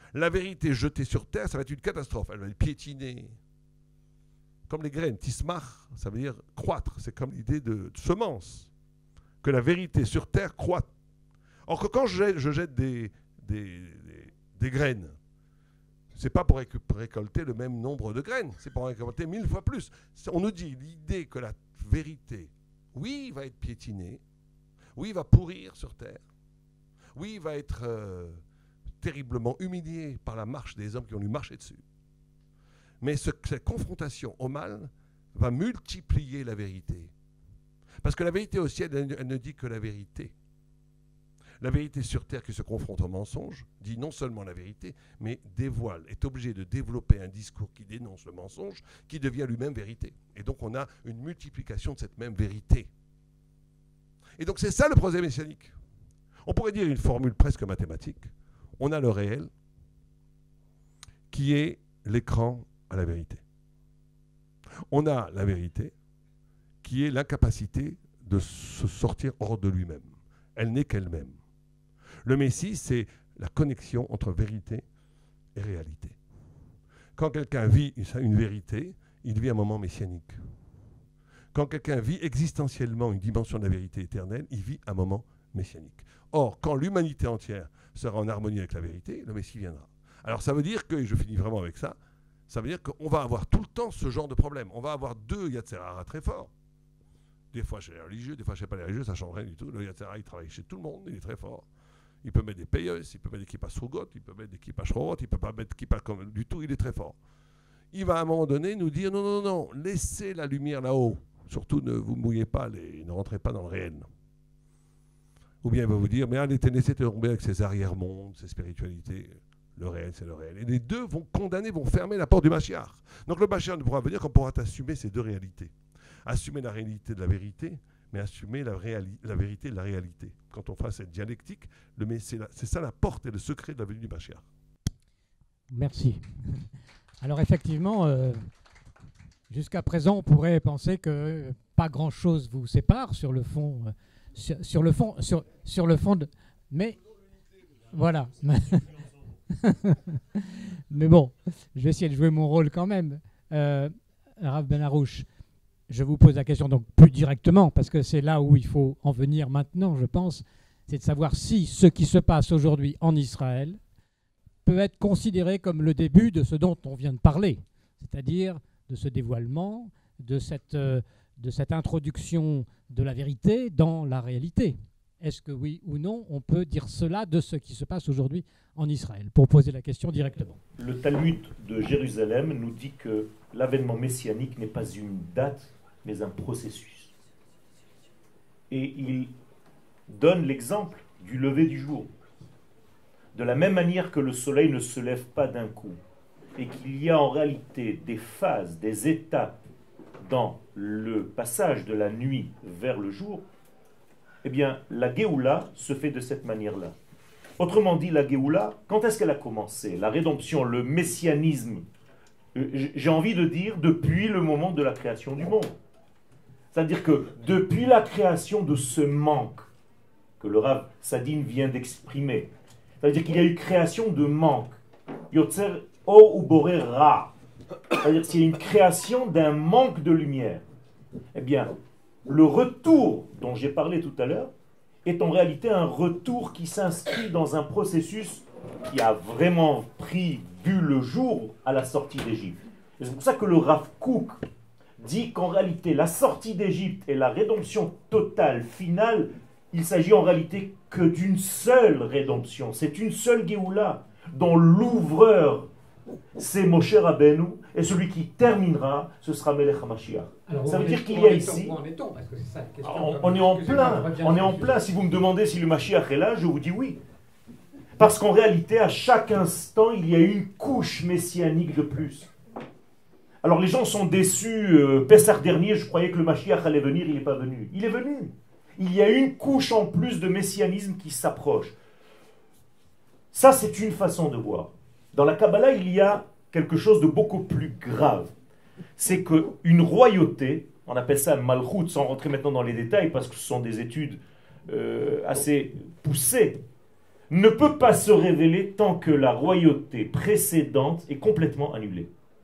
La vérité jetée sur terre, ça va être une catastrophe. Elle va être piétinée. Comme les graines, tismar, ça veut dire croître. C'est comme l'idée de, de semence. Que la vérité sur terre croît. Or que quand je jette, je jette des, des, des, des graines, ce n'est pas pour récolter le même nombre de graines, c'est pour récolter mille fois plus. On nous dit l'idée que la vérité, oui, va être piétinée, oui, va pourrir sur terre, oui, va être euh, terriblement humiliée par la marche des hommes qui ont lui marché dessus. Mais ce, cette confrontation au mal va multiplier la vérité. Parce que la vérité au ciel, elle, elle ne dit que la vérité. La vérité sur terre qui se confronte au mensonge dit non seulement la vérité, mais dévoile, est obligé de développer un discours qui dénonce le mensonge, qui devient lui-même vérité. Et donc on a une multiplication de cette même vérité. Et donc c'est ça le procès messianique. On pourrait dire une formule presque mathématique. On a le réel qui est l'écran à la vérité. On a la vérité qui est l'incapacité de se sortir hors de lui-même. Elle n'est qu'elle-même. Le Messie, c'est la connexion entre vérité et réalité. Quand quelqu'un vit une vérité, il vit un moment messianique. Quand quelqu'un vit existentiellement une dimension de la vérité éternelle, il vit un moment messianique. Or, quand l'humanité entière sera en harmonie avec la vérité, le Messie viendra. Alors ça veut dire que, et je finis vraiment avec ça, ça veut dire qu'on va avoir tout le temps ce genre de problème. On va avoir deux Yetzer Hara très forts. Des fois chez les religieux, des fois chez pas les religieux, ça ne change rien du tout. Le Yetzer Hara, il travaille chez tout le monde, il est très fort. Il peut mettre des payeuses, il peut mettre des kippas srougot, il peut mettre des kippas shrorot, il ne peut pas mettre kippas comme du tout, il est très fort. Il va à un moment donné nous dire non, non, non, laissez la lumière là-haut. Surtout ne vous mouillez pas, les, ne rentrez pas dans le réel. Ou bien il va vous dire, mais allez, laissez tomber avec ces arrière-mondes, ces spiritualités. Le réel, c'est le réel. Et les deux vont condamner, vont fermer la porte du Mashiach. Donc le Mashiach ne pourra venir qu'on pourra assumer ces deux réalités. Assumer la réalité de la vérité, mais assumer la, la vérité de la réalité. Quand on fera cette dialectique, c'est ça la porte et le secret de la venue du Mashiach. Merci. Alors effectivement, euh, jusqu'à présent, on pourrait penser que pas grand-chose vous sépare sur le fond, euh, sur, sur le fond, sur, sur le fond de... Mais voilà. Mais bon, je vais essayer de jouer mon rôle quand même. Euh, Rav Ben Arouche, je vous pose la question donc plus directement, parce que c'est là où il faut en venir maintenant, je pense, c'est de savoir si ce qui se passe aujourd'hui en Israël peut être considéré comme le début de ce dont on vient de parler, c'est-à-dire de ce dévoilement, de cette, euh, de cette introduction de la vérité dans la réalité. Est-ce que oui ou non, on peut dire cela de ce qui se passe aujourd'hui en Israël, pour poser la question directement? Le Talmud de Jérusalem nous dit que l'avènement messianique n'est pas une date, mais un processus. Et il donne l'exemple du lever du jour. De la même manière que le soleil ne se lève pas d'un coup, et qu'il y a en réalité des phases, des étapes dans le passage de la nuit vers le jour, eh bien, la Géoula se fait de cette manière-là. Autrement dit, la Géoula, quand est-ce qu'elle a commencé? La rédemption, le messianisme, j'ai envie de dire, depuis le moment de la création du monde. C'est-à-dire que depuis la création de ce manque que le Rav Sadin vient d'exprimer, c'est-à-dire qu'il y a eu création de manque, Yotzer O ou Boré Ra, c'est-à-dire qu'il y a une création d'un manque de lumière, eh bien, le retour dont j'ai parlé tout à l'heure est en réalité un retour qui s'inscrit dans un processus qui a vraiment pris, vu le jour à la sortie d'Égypte. Et c'est pour ça que le Rav Kook dit qu'en réalité, la sortie d'Égypte et la rédemption totale, finale, il s'agit en réalité que d'une seule rédemption. C'est une seule Géoula dont l'ouvreur, c'est Moshe Rabbeinu, et celui qui terminera, ce sera Melech HaMashiach. Ça veut dire qu'il y a ici... On, on est en plein, on est en plein. Si vous me demandez si le Mashiach est là, je vous dis oui. Parce qu'en réalité, à chaque instant, il y a une couche messianique de plus. Alors les gens sont déçus. Euh, Pessah dernier, je croyais que le Mashiach allait venir, il n'est pas venu. Il est venu. Il y a une couche en plus de messianisme qui s'approche. Ça, c'est une façon de voir. Dans la Kabbalah, il y a quelque chose de beaucoup plus grave. C'est qu'une royauté, on appelle ça Malchut, sans rentrer maintenant dans les détails, parce que ce sont des études euh, assez poussées, ne peut pas se révéler tant que la royauté précédente est complètement annulée.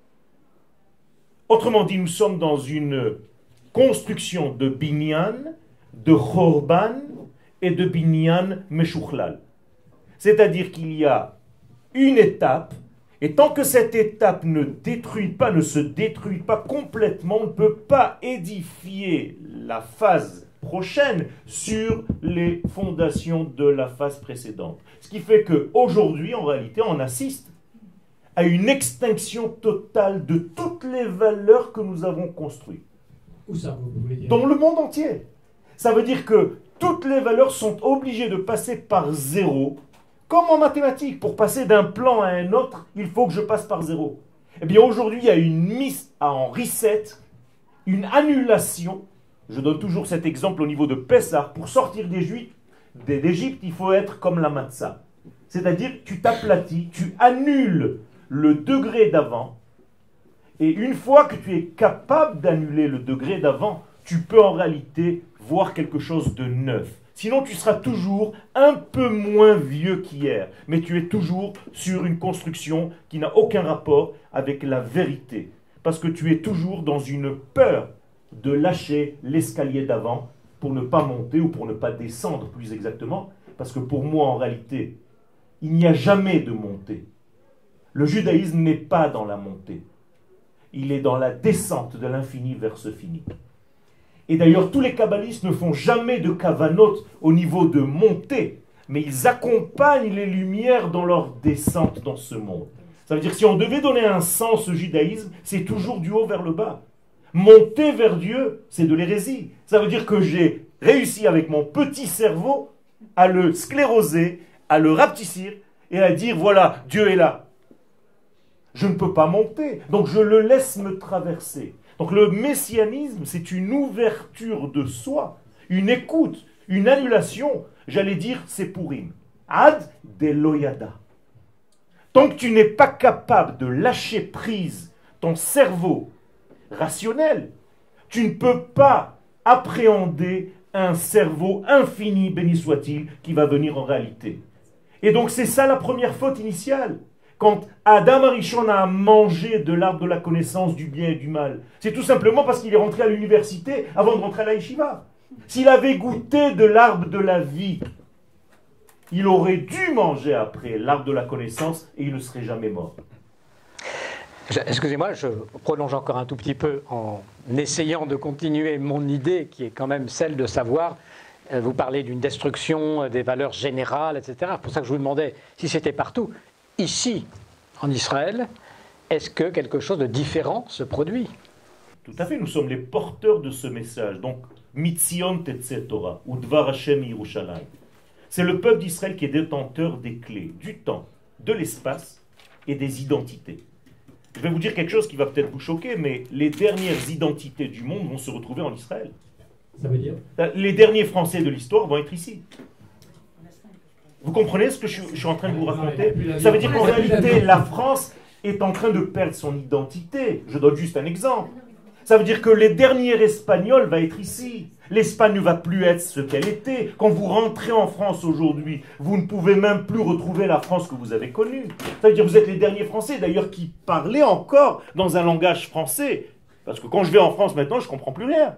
Autrement dit, nous sommes dans une construction de binyan, de chorban et de binyan meshuchlal. C'est-à-dire qu'il y a une étape, et tant que cette étape ne détruit pas, ne se détruit pas complètement, on ne peut pas édifier la phase prochaine sur les fondations de la phase précédente. Ce qui fait qu'aujourd'hui, en réalité, on assiste à une extinction totale de toutes les valeurs que nous avons construites. Où ça, vous voulez dire? Dans le monde entier. Ça veut dire que toutes les valeurs sont obligées de passer par zéro, comme en mathématiques. Pour passer d'un plan à un autre, il faut que je passe par zéro. Eh bien, aujourd'hui, il y a une mise en reset, une annulation. Je donne toujours cet exemple au niveau de Pessah. Pour sortir des Juifs d'Égypte, il faut être comme la matzah. C'est-à-dire, tu t'aplatis, tu annules le degré d'avant. Et une fois que tu es capable d'annuler le degré d'avant, tu peux en réalité voir quelque chose de neuf. Sinon, tu seras toujours un peu moins vieux qu'hier. Mais tu es toujours sur une construction qui n'a aucun rapport avec la vérité. Parce que tu es toujours dans une peur de lâcher l'escalier d'avant pour ne pas monter ou pour ne pas descendre plus exactement. Parce que pour moi, en réalité, il n'y a jamais de montée. Le judaïsme n'est pas dans la montée. Il est dans la descente de l'infini vers ce fini. Et d'ailleurs, tous les kabbalistes ne font jamais de kavanot au niveau de montée, mais ils accompagnent les lumières dans leur descente dans ce monde. Ça veut dire que si on devait donner un sens au judaïsme, c'est toujours du haut vers le bas. Monter vers Dieu, c'est de l'hérésie. Ça veut dire que j'ai réussi avec mon petit cerveau à le scléroser, à le rapetissir et à dire voilà, Dieu est là. Je ne peux pas monter, donc je le laisse me traverser. Donc le messianisme, c'est une ouverture de soi, une écoute, une annulation. J'allais dire, c'est Pourim. Ad deloyada. Tant que tu n'es pas capable de lâcher prise ton cerveau rationnel, tu ne peux pas appréhender un cerveau infini, béni soit-il, qui va venir en réalité. Et donc c'est ça la première faute initiale. Quand Adam Arishon a mangé de l'arbre de la connaissance du bien et du mal, c'est tout simplement parce qu'il est rentré à l'université avant de rentrer à la yeshiva. S'il avait goûté de l'arbre de la vie, il aurait dû manger après l'arbre de la connaissance et il ne serait jamais mort. Excusez-moi, je prolonge encore un tout petit peu en essayant de continuer mon idée qui est quand même celle de savoir, vous parlez d'une destruction des valeurs générales, et cetera. C'est pour ça que je vous demandais si c'était partout. Ici, en Israël, est-ce que quelque chose de différent se produit? Tout à fait, nous sommes les porteurs de ce message. Donc, Mitzion Tetze Torah, ou Dvar Hashem Yerushalayim. C'est le peuple d'Israël qui est détenteur des clés, du temps, de l'espace et des identités. Je vais vous dire quelque chose qui va peut-être vous choquer, mais les dernières identités du monde vont se retrouver en Israël. Ça veut dire? Les derniers Français de l'histoire vont être ici. Vous comprenez ce que je, je suis en train de vous raconter? Ça veut dire qu'en réalité, la France est en train de perdre son identité. Je donne juste un exemple. Ça veut dire que les derniers Espagnols vont être ici. L'Espagne ne va plus être ce qu'elle était. Quand vous rentrez en France aujourd'hui, vous ne pouvez même plus retrouver la France que vous avez connue. Ça veut dire que vous êtes les derniers Français, d'ailleurs, qui parlaient encore dans un langage français. Parce que quand je vais en France maintenant, je ne comprends plus rien.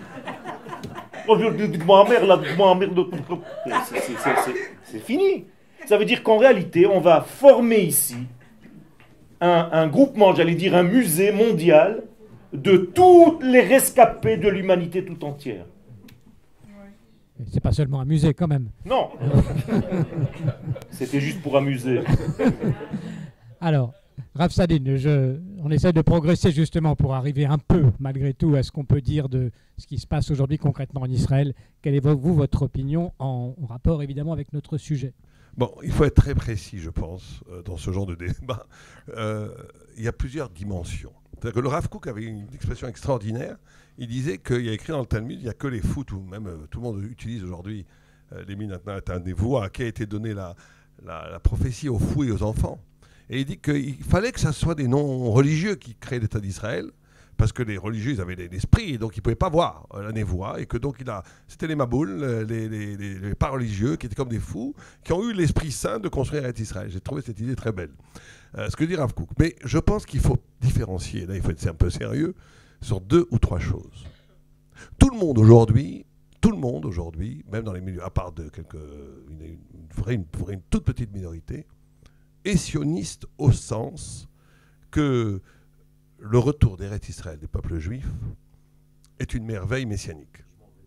C'est fini. Ça veut dire qu'en réalité, on va former ici un, un groupement, j'allais dire un musée mondial de tous les rescapés de l'humanité tout entière. C'est pas seulement un musée quand même. Non. C'était juste pour amuser. Alors, Rav Sadine, je, on essaie de progresser justement pour arriver un peu, malgré tout, à ce qu'on peut dire de ce qui se passe aujourd'hui concrètement en Israël. Quelle est, vous, votre opinion en, en rapport évidemment avec notre sujet? Bon, il faut être très précis, je pense, euh, dans ce genre de débat. Euh, il y a plusieurs dimensions. C'est-à-dire que le Rav Kook avait une expression extraordinaire. Il disait qu'il y a écrit dans le Talmud, il n'y a que les fous, ou même euh, tout le monde utilise aujourd'hui euh, les Minatna des voix, à qui a été donnée la, la, la prophétie aux fous et aux enfants. Et il dit qu'il fallait que ce soit des noms religieux qui créent l'État d'Israël, parce que les religieux, ils avaient l'esprit, et donc ils ne pouvaient pas voir la névoie, et que donc il a, c'était les maboules, les, les, les, les pas religieux, qui étaient comme des fous, qui ont eu l'esprit saint de construire Eretz Israël. J'ai trouvé cette idée très belle. Euh, ce que dit Rav Kook. Mais je pense qu'il faut différencier, là il faut être un peu sérieux, sur deux ou trois choses. Tout le monde aujourd'hui, tout le monde aujourd'hui, même dans les milieux, à part de quelques, une, une, vraie, une, une toute petite minorité, est sioniste au sens que le retour d'Eretz Israël des peuples juifs est une merveille messianique.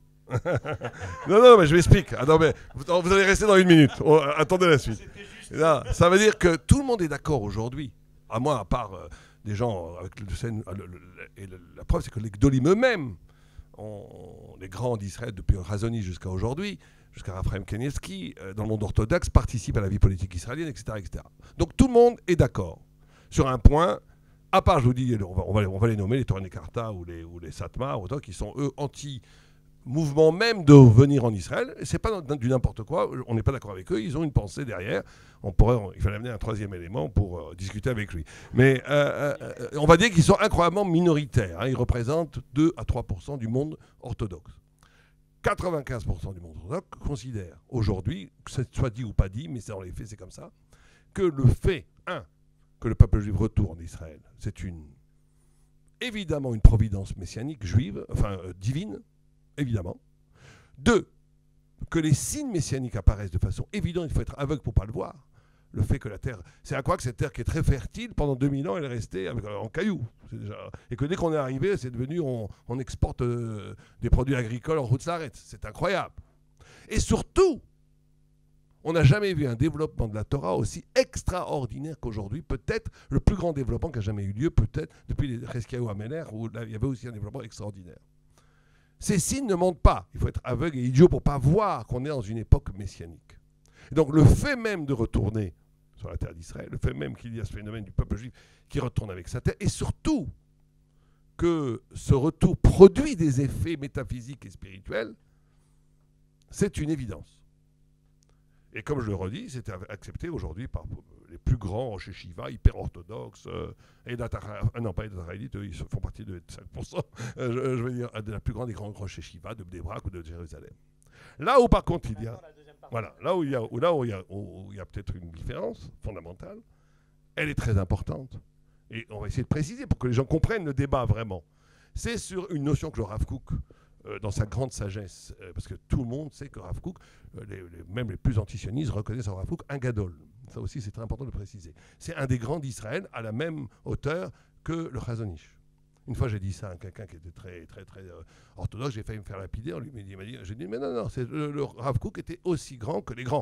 non, non, mais je m'explique. Ah, non, mais vous, vous allez rester dans une minute. Oh, attendez la suite. Non, ça veut dire que tout le monde est d'accord aujourd'hui, à moi, à part euh, des gens avec le, le, le, et le, la preuve, c'est que les Gdolim eux-mêmes, on, les grands d'Israël depuis Razoni jusqu'à aujourd'hui, jusqu'à Raphaël Kanievski, euh, dans le monde orthodoxe, participent à la vie politique israélienne, et cetera, et cetera. Donc tout le monde est d'accord sur un point. À part, je vous dis, on va, on va, on va les nommer, les Torané Karta ou les, ou les Satmar, qui sont eux anti-mouvement même de venir en Israël. C'est pas du n'importe quoi, on n'est pas d'accord avec eux, ils ont une pensée derrière. On pourrait, il fallait amener un troisième élément pour euh, discuter avec lui. Mais euh, euh, on va dire qu'ils sont incroyablement minoritaires. Hein, ils représentent deux à trois pour cent du monde orthodoxe. quatre-vingt-quinze pour cent du monde orthodoxe considère aujourd'hui, que ce soit dit ou pas dit, mais c'est dans les faits, c'est comme ça, que le fait, un, que le peuple juif retourne en Israël, c'est une, évidemment une providence messianique juive, enfin euh, divine, évidemment. Deux, que les signes messianiques apparaissent de façon évidente, il faut être aveugle pour ne pas le voir. Le fait que la terre, c'est à quoi que cette terre qui est très fertile, pendant deux mille ans, elle est restée avec, euh, en cailloux. Déjà, et que dès qu'on est arrivé, c'est devenu, on, on exporte euh, des produits agricoles en route s'arrête. C'est incroyable. Et surtout, on n'a jamais vu un développement de la Torah aussi extraordinaire qu'aujourd'hui. Peut-être le plus grand développement qui a jamais eu lieu, peut-être depuis les Cheskiaou Améler, où là, il y avait aussi un développement extraordinaire. Ces signes ne montent pas. Il faut être aveugle et idiot pour ne pas voir qu'on est dans une époque messianique. Et donc le fait même de retourner sur la terre d'Israël, le fait même qu'il y a ce phénomène du peuple juif qui retourne avec sa terre, et surtout que ce retour produit des effets métaphysiques et spirituels, c'est une évidence. Et comme je le redis, c'est accepté aujourd'hui par les plus grands Rosh Yeshiva, hyper orthodoxes, euh, et euh, non pas les Israélites, ils font partie de cinq pour cent, euh, je, je veux dire, de la plus grande des grands Rosh Yeshiva, de Bnei-Brak ou de Jérusalem. Là où par contre il y a, voilà, là où il y a, où, là où il y a, où il y a peut-être une différence fondamentale, elle est très importante. Et on va essayer de préciser pour que les gens comprennent le débat vraiment. C'est sur une notion que le Rav Kook, euh, dans sa grande sagesse, euh, parce que tout le monde sait que Rav Kook, euh, les, les, même les plus antisionistes reconnaissent en Rav Kook un gadol. Ça aussi, c'est très important de le préciser. C'est un des grands d'Israël à la même hauteur que le Chazon Ish. Une fois, j'ai dit ça à quelqu'un qui était très, très, très euh, orthodoxe. J'ai failli me faire lapider. On lui m'a dit, m'a dit, j'ai dit, mais non, non, c'est, le, le Rav Kook était aussi grand que les grands.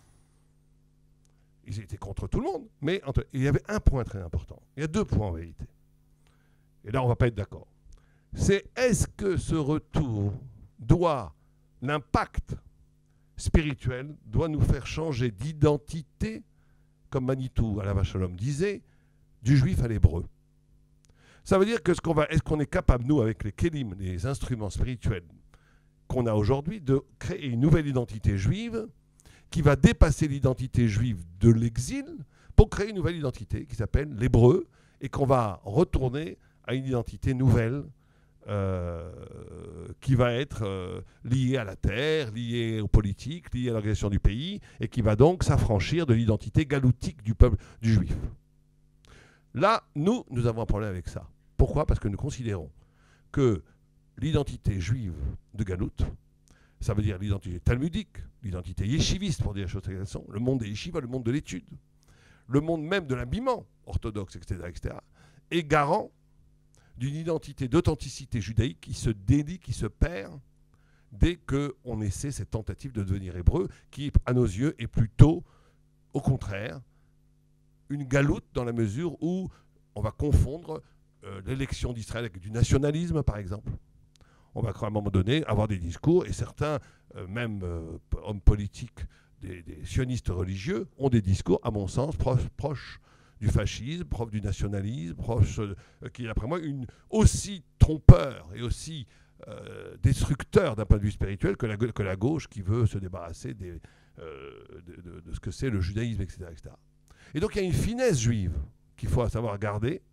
Ils étaient contre tout le monde, mais entre, il y avait un point très important. Il y a deux points en vérité. Et là, on ne va pas être d'accord. C'est est-ce que ce retour doit, l'impact spirituel doit nous faire changer d'identité, comme Manitou, Alav Shalom, disait, du juif à l'hébreu. Ça veut dire que ce qu'on va, est-ce qu'on est capable, nous, avec les kélim, les instruments spirituels qu'on a aujourd'hui, de créer une nouvelle identité juive qui va dépasser l'identité juive de l'exil pour créer une nouvelle identité qui s'appelle l'hébreu et qu'on va retourner à une identité nouvelle euh, qui va être euh, liée à la terre, liée aux politiques, liée à l'organisation du pays et qui va donc s'affranchir de l'identité galoutique du peuple du juif. Là, nous, nous avons un problème avec ça. Pourquoi ? Parce que nous considérons que l'identité juive de Galout, ça veut dire l'identité talmudique, l'identité yeshiviste, pour dire les choses telles qu'elles sont, le monde des yeshivas, le monde de l'étude, le monde même de l'habillement orthodoxe, et cetera, et cetera, est garant d'une identité d'authenticité judaïque qui se délie, qui se perd dès qu'on essaie cette tentative de devenir hébreu, qui, à nos yeux, est plutôt, au contraire, une galoute dans la mesure où on va confondre euh, l'élection d'Israël avec du nationalisme, par exemple. On va à un moment donné avoir des discours, et certains, euh, même euh, hommes politiques, des, des sionistes religieux, ont des discours, à mon sens, proches proche du fascisme, proches du nationalisme, proches, euh, qui est, d'après moi, une, aussi trompeur et aussi euh, destructeur d'un point de vue spirituel que la, que la gauche qui veut se débarrasser des, euh, de, de, de ce que c'est le judaïsme, et cetera, et cetera. Et donc il y a une finesse juive qu'il faut savoir garder,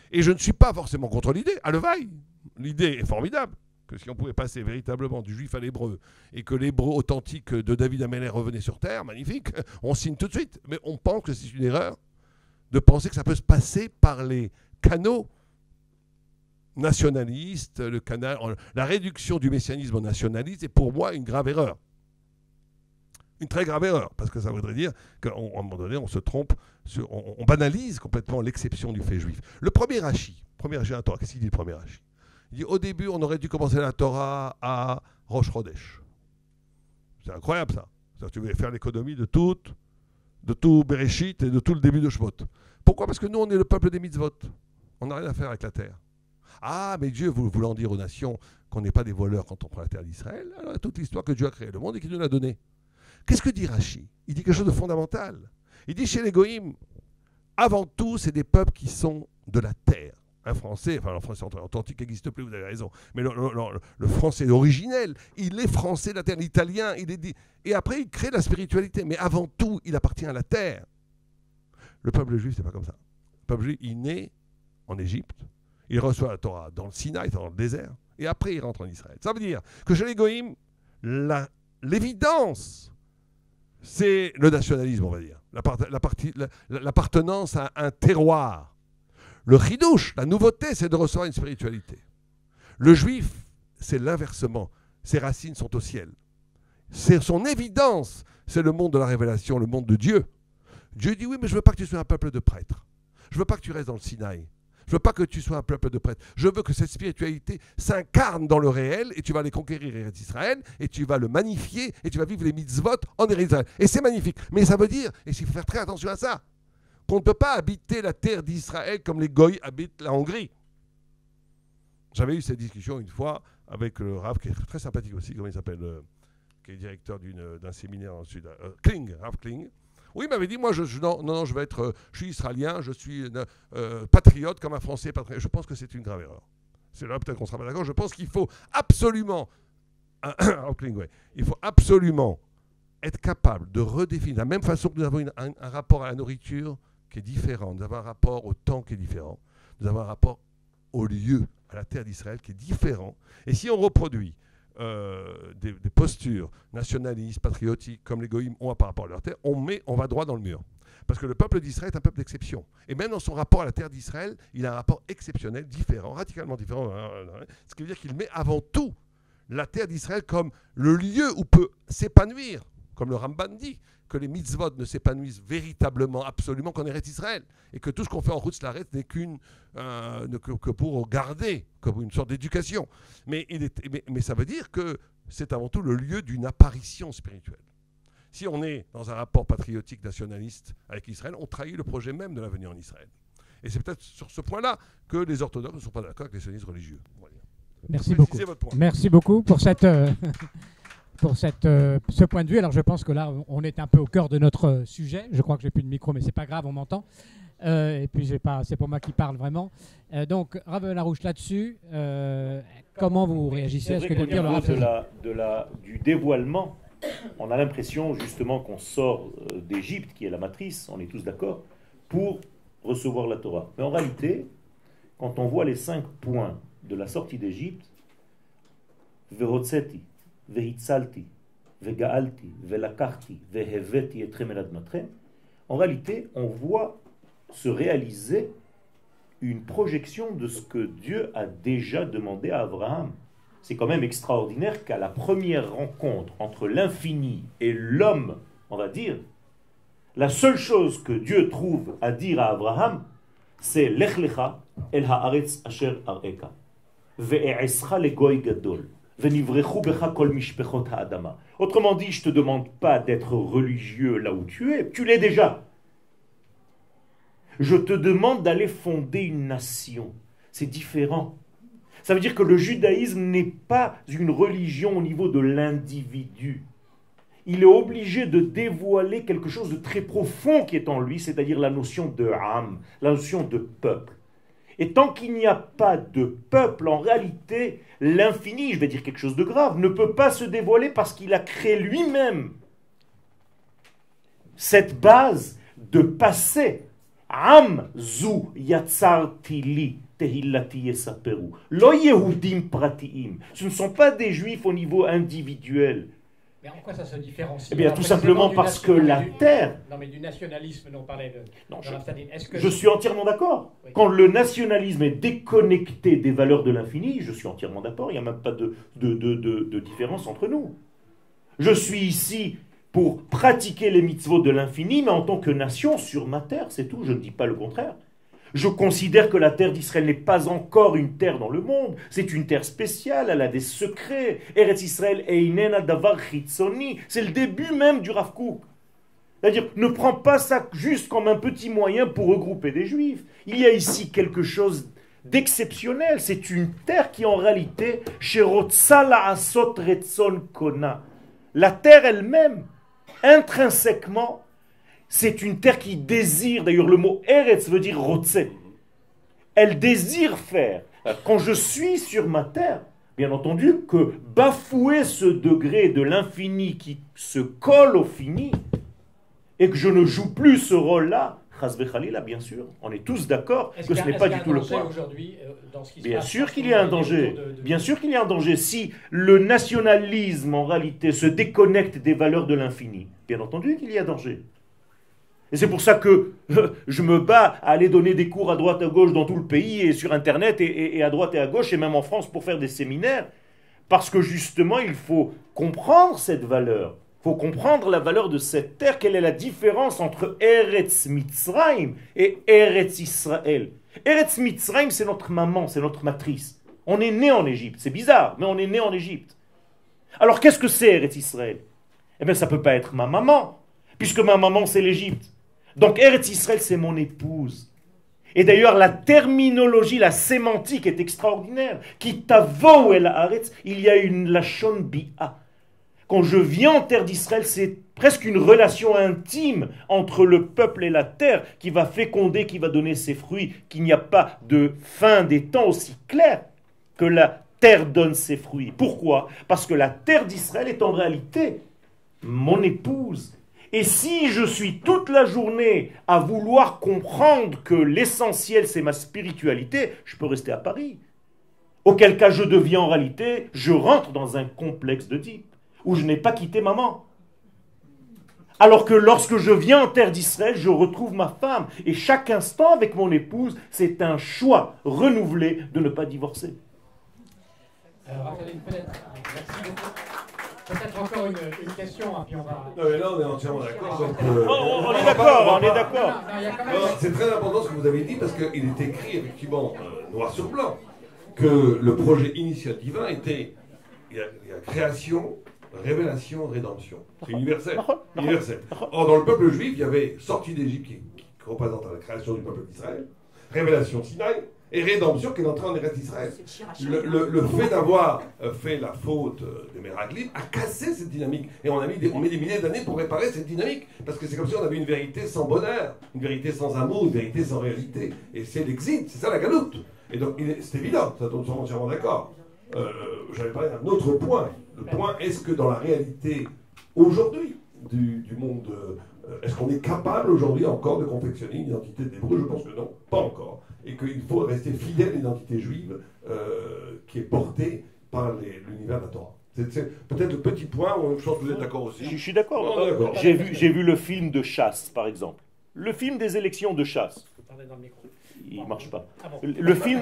Et je ne suis pas forcément contre l'idée, à levaille. L'idée est formidable, que si on pouvait passer véritablement du juif à l'hébreu, et que l'hébreu authentique de David Améler revenait sur terre, magnifique, on signe tout de suite. Mais on pense que c'est une erreur de penser que ça peut se passer par les canaux nationalistes, le canal, la réduction du messianisme au nationalisme est pour moi une grave erreur. Une très grave erreur, parce que ça voudrait dire qu'à un moment donné, on se trompe, sur, on, on banalise complètement l'exception du fait juif. Le premier Rashi, premier Rashi à la Torah, qu'est-ce qu'il dit le premier Rashi? Il dit, au début, on aurait dû commencer la Torah à Rosh Chodesh. C'est incroyable ça. C'est-à-dire, tu veux faire l'économie de tout, de tout Bereshit et de tout le début de Shemot. Pourquoi? Parce que nous, on est le peuple des mitzvot. On n'a rien à faire avec la terre. Ah, mais Dieu, voulant dire aux nations qu'on n'est pas des voleurs quand on prend la terre d'Israël, alors il y a toute l'histoire que Dieu a créé le monde et qu'il nous l'a donné. Qu'est-ce que dit Rashi? Il dit quelque chose de fondamental. Il dit chez les Goïms, avant tout, c'est des peuples qui sont de la terre. Un français, enfin le français authentique n'existe plus, vous avez raison, mais le, le, le, le français originel, il est français de la terre, l'italien, il est dit. Et après, il crée la spiritualité, mais avant tout, il appartient à la terre. Le peuple juif, c'est pas comme ça. Le peuple juif, il naît en Égypte, il reçoit la Torah dans le Sinaï, dans le désert, et après, il rentre en Israël. Ça veut dire que chez les Goïms, la, l'évidence, c'est le nationalisme, on va dire, l'appartenance à un terroir. Le chidouche, la nouveauté, c'est de recevoir une spiritualité. Le juif, c'est l'inversement. Ses racines sont au ciel. C'est son évidence, c'est le monde de la révélation, le monde de Dieu. Dieu dit, oui, mais je ne veux pas que tu sois un peuple de prêtres. Je ne veux pas que tu restes dans le Sinaï. Je ne veux pas que tu sois un peuple de prêtres. Je veux que cette spiritualité s'incarne dans le réel et tu vas aller conquérir Eretz Israël et tu vas le magnifier et tu vas vivre les mitzvot en Eretz Israël. Et c'est magnifique. Mais ça veut dire, et il faut faire très attention à ça, qu'on ne peut pas habiter la terre d'Israël comme les Goïs habitent la Hongrie. J'avais eu cette discussion une fois avec le Rav, qui est très sympathique aussi, comment il s'appelle, euh, qui est directeur d'une, d'un séminaire dans le sud, euh, Kling, Rav Kling. Oui, il m'avait dit, moi, je, je, non, non, je vais être, euh, je suis israélien, je suis euh, patriote comme un Français patriote. Je pense que c'est une grave erreur. C'est là peut-être qu'on sera pas d'accord. Je pense qu'il faut absolument, Rav Kling, ouais, il faut absolument être capable de redéfinir, de la même façon que nous avons une, un, un rapport à la nourriture qui est différent, nous avons un rapport au temps qui est différent, nous avons un rapport au lieu, à la terre d'Israël qui est différent. Et si on reproduit euh, des, des postures nationalistes, patriotiques, comme les Goïms ont par rapport à leur terre, on, met, on va droit dans le mur. Parce que le peuple d'Israël est un peuple d'exception. Et même dans son rapport à la terre d'Israël, il a un rapport exceptionnel, différent, radicalement différent. Ce qui veut dire qu'il met avant tout la terre d'Israël comme le lieu où peut s'épanouir, comme le Ramban dit, que les mitzvot ne s'épanouissent véritablement, absolument qu'en Eretz Israël, et que tout ce qu'on fait en Chutz La'aretz n'est qu'une, euh, que, que pour garder, comme une sorte d'éducation. Mais, il est, mais, mais ça veut dire que c'est avant tout le lieu d'une apparition spirituelle. Si on est dans un rapport patriotique nationaliste avec Israël, on trahit le projet même de la venue en Israël. Et c'est peut-être sur ce point-là que les orthodoxes ne sont pas d'accord avec les sionistes religieux. Voilà. Merci beaucoup. Merci beaucoup pour cette... Euh... pour cette, euh, ce point de vue. Alors je pense que là, on est un peu au cœur de notre sujet. Je crois que j'ai plus de micro, mais c'est pas grave, on m'entend. Euh, et puis pas, c'est pour moi qui parle vraiment. Euh, donc Rav Larouche là-dessus, euh, comment vous réagissez à ce que de dire le Rav de la, de la, du dévoilement, on a l'impression justement qu'on sort d'Égypte, qui est la matrice, on est tous d'accord, pour recevoir la Torah. Mais en réalité, quand on voit les cinq points de la sortie d'Égypte, Vehotzeti, Vehitzalti, Vegaalti, Velakachti, Veheveti etrem el admatrem, en réalité, on voit se réaliser une projection de ce que Dieu a déjà demandé à Abraham. C'est quand même extraordinaire qu'à la première rencontre entre l'infini et l'homme, on va dire, la seule chose que Dieu trouve à dire à Abraham, c'est Lech lecha el haaretz asher areka, ve'e'escha legoy gadol. Autrement dit, je ne te demande pas d'être religieux là où tu es, tu l'es déjà. Je te demande d'aller fonder une nation. C'est différent. Ça veut dire que le judaïsme n'est pas une religion au niveau de l'individu. Il est obligé de dévoiler quelque chose de très profond qui est en lui, c'est-à-dire la notion de âme, la notion de peuple. Et tant qu'il n'y a pas de peuple, en réalité, l'infini, je vais dire quelque chose de grave, ne peut pas se dévoiler parce qu'il a créé lui-même cette base de passer Am zu yatzarti li tehillati yesaperu. Lo yehudim pratiim. Ce ne sont pas des juifs au niveau individuel. Mais en quoi ça se différencie? Eh bien, tout simplement parce que la terre... Non, mais du nationalisme dont on parlait de... Non, je, Est-ce que je suis entièrement d'accord. Oui. Quand le nationalisme est déconnecté des valeurs de l'infini, je suis entièrement d'accord. Il n'y a même pas de, de, de, de, de différence entre nous. Je suis ici pour pratiquer les mitzvot de l'infini, mais en tant que nation sur ma terre, c'est tout. Je ne dis pas le contraire. Je considère que la terre d'Israël n'est pas encore une terre dans le monde. C'est une terre spéciale, elle a des secrets. Eretz Israël einena davar chitzoni. C'est le début même du Rav Kook. C'est-à-dire, ne prends pas ça juste comme un petit moyen pour regrouper des juifs. Il y a ici quelque chose d'exceptionnel. C'est une terre qui, en réalité, sherotza la'asot retzon kona. La terre elle-même, intrinsèquement, c'est une terre qui désire, d'ailleurs le mot Eretz veut dire Rotze. Elle désire faire. Quand je suis sur ma terre, bien entendu que bafouer ce degré de l'infini qui se colle au fini, et que je ne joue plus ce rôle-là, Chas v'chalila, bien sûr, on est tous d'accord que ce n'est pas du tout le point. Bien sûr qu'il y a un danger. Bien sûr qu'il y a un danger. Si le nationalisme, en réalité, se déconnecte des valeurs de l'infini, bien entendu qu'il y a danger. Et c'est pour ça que euh, je me bats à aller donner des cours à droite à gauche dans tout le pays et sur Internet et, et, et à droite et à gauche et même en France pour faire des séminaires. Parce que justement, il faut comprendre cette valeur. Il faut comprendre la valeur de cette terre. Quelle est la différence entre Eretz Mitzrayim et Eretz Israël? Eretz Mitzrayim, c'est notre maman, c'est notre matrice. On est né en Égypte. C'est bizarre, mais on est né en Égypte. Alors qu'est-ce que c'est Eretz Israël? Eh bien, ça ne peut pas être ma maman, puisque ma maman, c'est l'Égypte. Donc Eretz Israël, c'est mon épouse. Et d'ailleurs, la terminologie, la sémantique est extraordinaire. Ki tavo el haaretz, il y a une lachon bi'a. Quand je viens en terre d'Israël, c'est presque une relation intime entre le peuple et la terre qui va féconder, qui va donner ses fruits, qu'il n'y a pas de fin des temps aussi clair que la terre donne ses fruits. Pourquoi? Parce que la terre d'Israël est en réalité mon épouse. Et si je suis toute la journée à vouloir comprendre que l'essentiel c'est ma spiritualité, je peux rester à Paris. Auquel cas je deviens en réalité, je rentre dans un complexe de type où je n'ai pas quitté maman. Alors que lorsque je viens en terre d'Israël, je retrouve ma femme. Et chaque instant avec mon épouse, c'est un choix renouvelé de ne pas divorcer. Alors, peut-être peut-être encore une, une question, hein, puis on va... Non, mais là, on est entièrement d'accord. Donc, euh, oh, on est d'accord, on est d'accord. C'est très important ce que vous avez dit, parce qu'il est écrit, effectivement, euh, noir sur blanc, que le projet initial divin était il y a, il y a création, révélation, rédemption. C'est universel. universel. Or, dans le peuple juif, il y avait sortie d'Égypte, qui, qui représente la création du peuple d'Israël, révélation Sinaï, et rédemption qui est entrée en Eretz Israël. Le, le, le fait d'avoir fait la faute des Meraglim a cassé cette dynamique. Et on, a mis des, on met des milliers d'années pour réparer cette dynamique. Parce que c'est comme si on avait une vérité sans bonheur, une vérité sans amour, une vérité sans réalité. Et c'est l'exil, c'est ça la galoute. Et donc c'est évident, ça tombe entièrement d'accord. Euh, J'avais parlé d'un autre point. Le point, est-ce que dans la réalité, aujourd'hui, du, du monde, euh, est-ce qu'on est capable aujourd'hui encore de confectionner une identité d'hébreu? Je pense que non, pas encore. Et qu'il faut rester fidèle à l'identité juive euh, qui est portée par l'univers de la Torah. C'est peut-être le petit point où je pense que vous êtes d'accord aussi. Je, je suis d'accord. Euh, J'ai vu, j'ai vu le film de chasse, par exemple. Le film des élections de chasse. Il ne marche pas. Ah bon. Le film,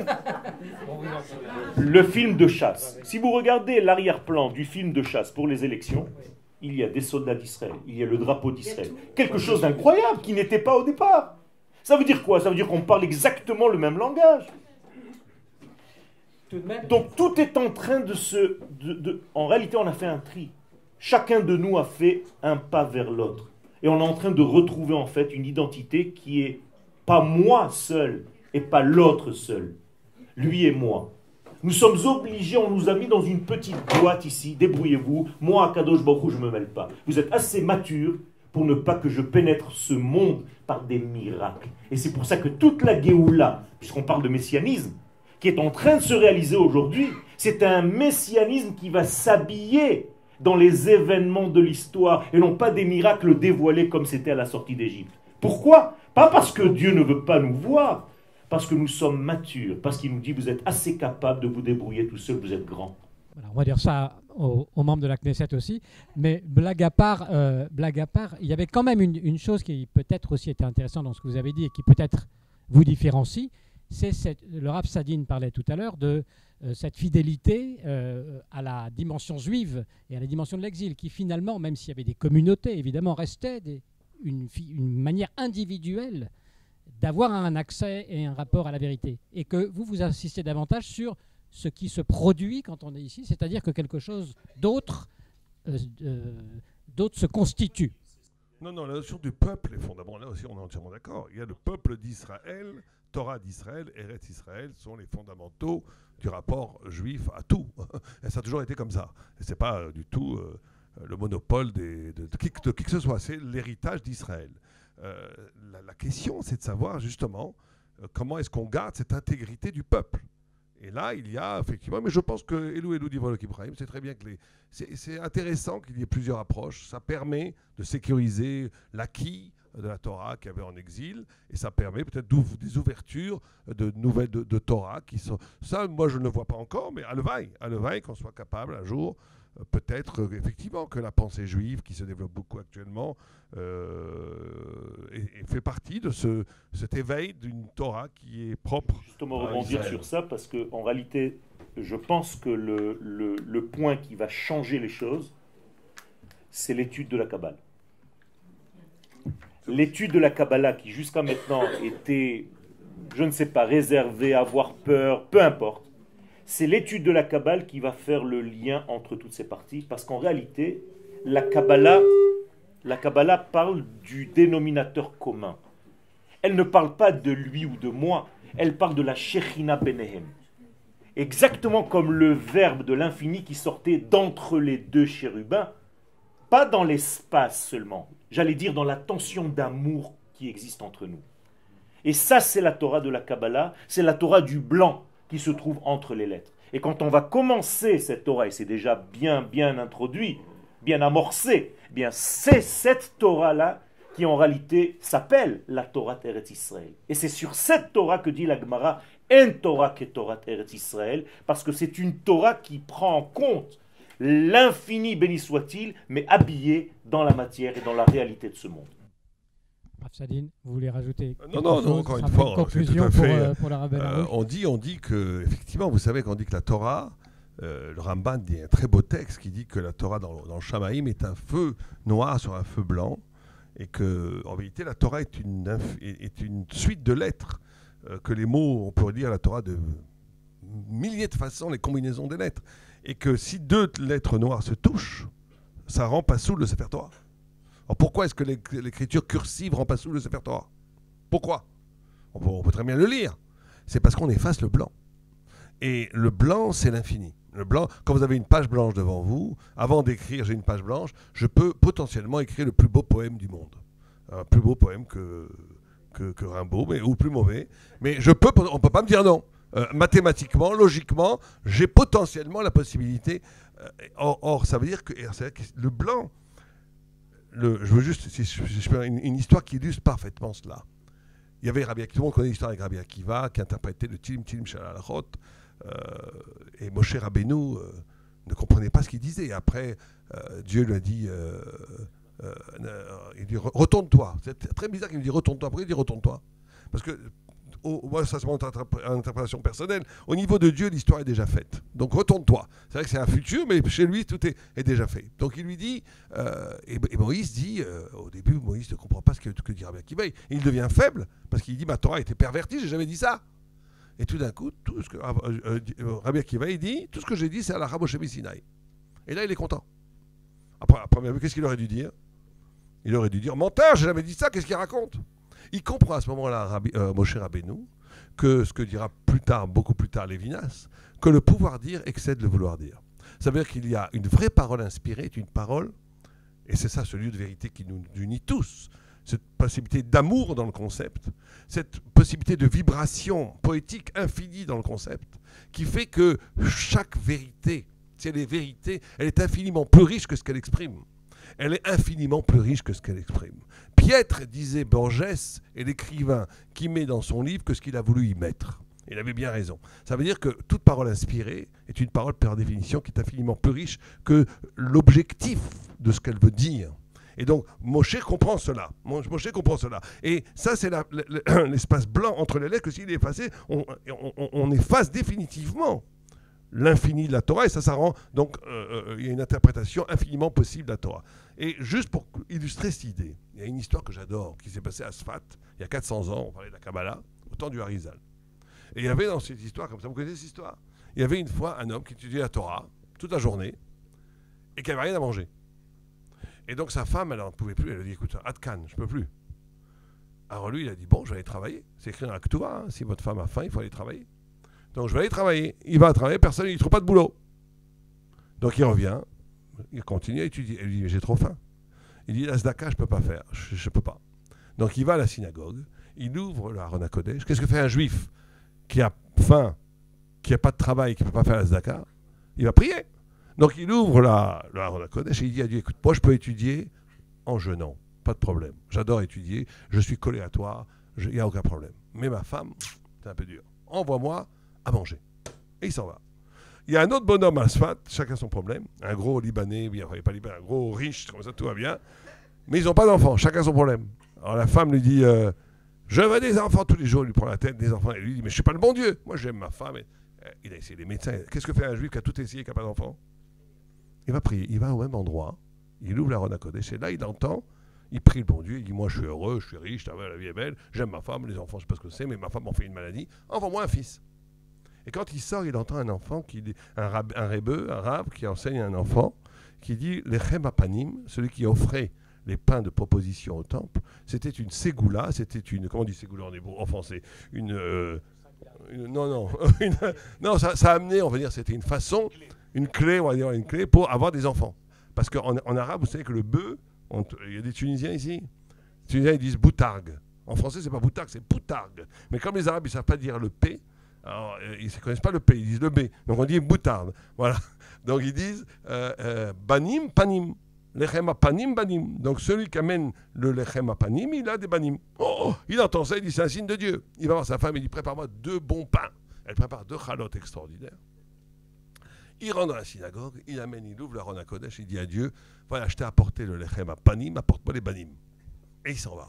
le film de chasse. Si vous regardez l'arrière-plan du film de chasse pour les élections, il y a des soldats d'Israël, il y a le drapeau d'Israël. Quelque chose d'incroyable qui n'était pas au départ. Ça veut dire quoi? Ça veut dire qu'on parle exactement le même langage. Tout de même. Donc tout est en train de se... De, de, en réalité, on a fait un tri. Chacun de nous a fait un pas vers l'autre. Et on est en train de retrouver en fait une identité qui est pas moi seul et pas l'autre seul. Lui et moi. Nous sommes obligés, on nous a mis dans une petite boîte ici, débrouillez-vous, moi à Kadosh Baruch Hu, je ne me mêle pas. Vous êtes assez mature pour ne pas que je pénètre ce monde par des miracles. Et c'est pour ça que toute la Géoula, puisqu'on parle de messianisme, qui est en train de se réaliser aujourd'hui, c'est un messianisme qui va s'habiller dans les événements de l'histoire, et non pas des miracles dévoilés comme c'était à la sortie d'Égypte. Pourquoi? Pas parce que Dieu ne veut pas nous voir, parce que nous sommes matures, parce qu'il nous dit vous êtes assez capables de vous débrouiller tout seul, vous êtes grands. Voilà, on va dire ça aux, aux membres de la Knesset aussi. Mais blague à part, euh, blague à part, il y avait quand même une, une chose qui peut-être aussi était intéressante dans ce que vous avez dit et qui peut-être vous différencie. C'est cette, le Rav Sadine parlait tout à l'heure de euh, cette fidélité euh, à la dimension juive et à la dimension de l'exil, qui finalement, même s'il y avait des communautés, évidemment, restait des, une, une manière individuelle d'avoir un accès et un rapport à la vérité. Et que vous, vous insistez davantage sur ce qui se produit quand on est ici, c'est-à-dire que quelque chose d'autre euh, euh, d'autre se constitue. Non, non, la notion du peuple est fondamentale. Là aussi, on est entièrement d'accord. Il y a le peuple d'Israël, Torah d'Israël, Eretz Israël sont les fondamentaux du rapport juif à tout. Et ça a toujours été comme ça. Et ce n'est pas euh, du tout euh, le monopole des, de, de, qui, de qui que ce soit. C'est l'héritage d'Israël. Euh, la, la question, c'est de savoir justement euh, comment est-ce qu'on garde cette intégrité du peuple. Et là, il y a effectivement, mais je pense que Elou Elou d'Ivroï Ibrahim, c'est très bien que les. C'est, c'est intéressant qu'il y ait plusieurs approches. Ça permet de sécuriser l'acquis de la Torah qui avait en exil, et ça permet peut-être des ouvertures de nouvelles de, de Torah qui sont. Ça, moi, je ne le vois pas encore, mais à levaille, à levaille, qu'on soit capable un jour. Peut-être euh, effectivement que la pensée juive qui se développe beaucoup actuellement euh, et, et fait partie de ce, cet éveil d'une Torah qui est propre. Justement, rebondir sur ça, parce qu'en réalité, je pense que le, le, le point qui va changer les choses, c'est l'étude de la Kabbale. L'étude de la Kabbalah qui jusqu'à maintenant était, je ne sais pas, réservée, avoir peur, peu importe. C'est l'étude de la Kabbale qui va faire le lien entre toutes ces parties, parce qu'en réalité, la Kabbalah, la Kabbalah parle du dénominateur commun. Elle ne parle pas de lui ou de moi, elle parle de la Shechina Benehem. Exactement comme le verbe de l'infini qui sortait d'entre les deux chérubins, pas dans l'espace seulement, j'allais dire dans la tension d'amour qui existe entre nous. Et ça, c'est la Torah de la Kabbalah, c'est la Torah du blanc, qui se trouve entre les lettres. Et quand on va commencer cette Torah, et c'est déjà bien, bien introduit, bien amorcé, eh bien c'est cette Torah-là qui en réalité s'appelle la Torah Eretz Israël. Et c'est sur cette Torah que dit la Gemara, en Torah que Torah Eretz Israël, parce que c'est une Torah qui prend en compte l'infini, béni soit-il, mais habillé dans la matière et dans la réalité de ce monde. Sadine, vous voulez rajouter Non, non, non, encore une fois, une conclusion c'est tout à fait, pour, euh, pour la Rabbin euh, on dit, on dit que, effectivement, vous savez qu'on dit que la Torah, euh, le Ramban dit un très beau texte qui dit que la Torah dans, dans le Shamaïm est un feu noir sur un feu blanc, et que, en vérité, la Torah est une, est une suite de lettres, euh, que les mots, on pourrait dire la Torah de milliers de façons, les combinaisons des lettres, et que si deux lettres noires se touchent, ça rend pas sous le Sefer Torah. Alors pourquoi est-ce que l'écriture cursive rend pas sous le Sefer Torah? Pourquoi? on peut, on peut très bien le lire. C'est parce qu'on efface le blanc. Et le blanc, c'est l'infini. Le blanc, quand vous avez une page blanche devant vous, avant d'écrire j'ai une page blanche, je peux potentiellement écrire le plus beau poème du monde. Un plus beau poème que, que, que Rimbaud, mais, ou plus mauvais. Mais je peux, on ne peut pas me dire non. Euh, mathématiquement, logiquement, j'ai potentiellement la possibilité. Euh, or, or, ça veut dire que, que le blanc, le, je veux juste, si je, je fais une, une histoire qui illustre parfaitement cela. Il y avait Rabbi Akiva, tout le monde connaît l'histoire avec Rabbi Akiva, qui interprétait le Tilim Tilim Shalalachot, euh, et Moshe Rabbeinu euh, ne comprenait pas ce qu'il disait. Et après, euh, Dieu lui a dit, euh, euh, euh, il dit retourne-toi. C'est très bizarre qu'il me dise retourne-toi. Pourquoi il dit retourne-toi? Parce que Au, moi, ça c'est mon interprétation personnelle. Au niveau de Dieu, l'histoire est déjà faite. Donc retourne-toi. C'est vrai que c'est un futur, mais chez lui, tout est, est déjà fait. Donc il lui dit, euh, et, et Moïse dit, euh, au début, Moïse ne comprend pas ce que, que dit Rabbi Akiva. Il devient faible, parce qu'il dit, ma Torah était pervertie, j'ai jamais dit ça. Et tout d'un coup, tout ce que, euh, euh, Rabbi Akiva, il dit, tout ce que j'ai dit, c'est à la Moshe Sinaï. Et là, il est content. Après, après qu'est-ce qu'il aurait dû dire? Il aurait dû dire, menteur, j'ai jamais dit ça, qu'est-ce qu'il raconte? Il comprend à ce moment-là, Rabbi, euh, Moshe Rabbeinu, que ce que dira plus tard, beaucoup plus tard, Lévinas, que le pouvoir dire excède le vouloir dire. Ça veut dire qu'il y a une vraie parole inspirée, une parole, et c'est ça ce lieu de vérité qui nous unit tous, cette possibilité d'amour dans le concept, cette possibilité de vibration poétique infinie dans le concept, qui fait que chaque vérité, si elle est vérité, elle est infiniment plus riche que ce qu'elle exprime. Elle est infiniment plus riche que ce qu'elle exprime. Pietre disait Borges est l'écrivain qui met dans son livre que ce qu'il a voulu y mettre. Il avait bien raison. Ça veut dire que toute parole inspirée est une parole par définition qui est infiniment plus riche que l'objectif de ce qu'elle veut dire. Et donc, Moshe comprend cela. Moshe comprend cela. Et ça, c'est la, la, l'espace blanc entre les lettres que s'il est effacé, on, on, on efface définitivement l'infini de la Torah. Et ça, ça rend... Donc, euh, il y a une interprétation infiniment possible de la Torah. Et juste pour illustrer cette idée, il y a une histoire que j'adore, qui s'est passée à Sfat, il y a quatre cents ans, on parlait de la Kabbalah, au temps du Harizal. Et il y avait dans cette histoire, comme ça, vous connaissez cette histoire? Il y avait une fois un homme qui étudiait la Torah toute la journée et qui n'avait rien à manger. Et donc sa femme, elle n'en pouvait plus, elle a dit, écoute, Adkan, je ne peux plus. Alors lui, il a dit, bon, je vais aller travailler. C'est écrit dans la Ketouva, hein, si votre femme a faim, il faut aller travailler. Donc je vais aller travailler. Il va travailler, personne, il ne trouve pas de boulot. Donc il revient, il continue à étudier. Elle lui dit, j'ai trop faim. Il dit, la Zdaka, je ne peux pas faire, je ne peux pas. Donc il va à la synagogue, il ouvre le Aron HaKodesh. Qu'est-ce que fait un juif qui a faim, qui n'a pas de travail, qui ne peut pas faire la Zdaka? Il va prier. Donc il ouvre la, le Aron HaKodesh et il dit à Dieu, écoute, moi je peux étudier en jeûnant, pas de problème. J'adore étudier, je suis collé à toi, il n'y a aucun problème. Mais ma femme, c'est un peu dur. Envoie-moi à manger. Et il s'en va. Il y a un autre bonhomme à Sfat, chacun son problème, un gros Libanais, bien, pas Libanais, un gros riche, comme ça tout va bien, mais ils n'ont pas d'enfants, chacun son problème. Alors la femme lui dit, euh, je veux des enfants tous les jours, il lui prend la tête des enfants, et lui dit, mais je ne suis pas le bon Dieu, moi j'aime ma femme. Et, euh, il a essayé les médecins, qu'est-ce que fait un juif qui a tout essayé, qui n'a pas d'enfant? Il va prier, il va au même endroit, il ouvre la Aron HaKodesh, et là il entend, il prie le bon Dieu, il dit, moi je suis heureux, je suis riche, la vie est belle, j'aime ma femme, les enfants je ne sais pas ce que c'est, mais ma femme m'en fait une maladie, envoie-moi un fils. Et quand il sort, il entend un enfant, qui dit, un, rab, un rébeu, un rab, qui enseigne à un enfant, qui dit, Lechem Apanim, celui qui offrait les pains de proposition au temple, c'était une ségoula, c'était une, comment on dit ségoula en hébreu, en français, une, euh, une non, non, une, non, ça, ça a amené, on va dire, c'était une façon, une clé, on va dire une clé pour avoir des enfants. Parce qu'en en arabe, vous savez que le bœuf, il y a des Tunisiens ici, les Tunisiens ils disent boutargue. En français, c'est pas boutargue, c'est poutargue. Mais comme les Arabes, ils ne savent pas dire le P, alors, ils ne connaissent pas le P, ils disent le B. Donc on dit boutarde. Voilà. Donc ils disent euh, euh, banim, panim. Lechem panim, banim. Donc celui qui amène le lechem panim, il a des banim. Oh, il entend ça, il dit c'est un signe de Dieu. Il va voir sa femme, il dit prépare-moi deux bons pains. Elle prépare deux chalotes extraordinaires. Il rentre dans la synagogue, il amène, il ouvre le Aron HaKodesh, il dit à Dieu, voilà, je t'ai apporté le lechem panim, apporte-moi les banim. Et il s'en va.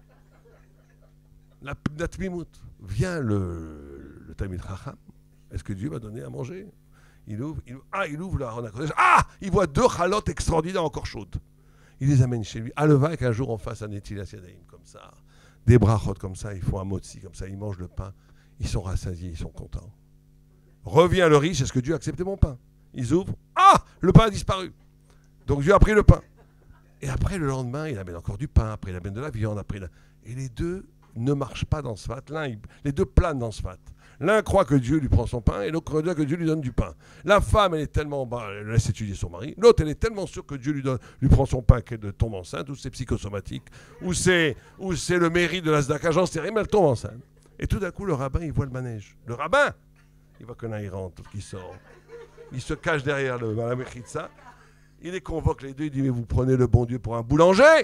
La, la tmimout. Vient le, le Talmid Chacham. Est-ce que Dieu va donner à manger? Il ouvre, il, ah, il ouvre le Aron HaKodesh. Ah, il voit deux chalotes extraordinaires encore chaudes. Il les amène chez lui. À Levain, qu'un jour on fasse un Netilat Yadayim comme ça, des brachot comme ça, ils font un motzi comme ça, ils mangent le pain, ils sont rassasiés, ils sont contents. Revient le riche, est-ce que Dieu a accepté mon pain? Ils ouvrent. Ah, le pain a disparu. Donc Dieu a pris le pain. Et après, le lendemain, il amène encore du pain, après il amène de la viande, après... La... Et les deux ne marche pas dans Sfat. L'un, il, les deux planent dans Sfat. L'un croit que Dieu lui prend son pain et l'autre croit que Dieu lui donne du pain. La femme, elle est tellement... Bah, elle laisse étudier son mari. L'autre, elle est tellement sûre que Dieu lui, donne, lui prend son pain qu'elle tombe enceinte, ou c'est psychosomatique, ou c'est, ou c'est le mérite de la Zdaka, j'en sais rien, mais elle tombe enceinte. Et tout d'un coup, le rabbin, il voit le manège. Le rabbin, il voit que l'un, il rentre, qu'il sort. Il se cache derrière le, la Mechitza. Il les convoque les deux, il dit, mais vous prenez le bon Dieu pour un boulanger?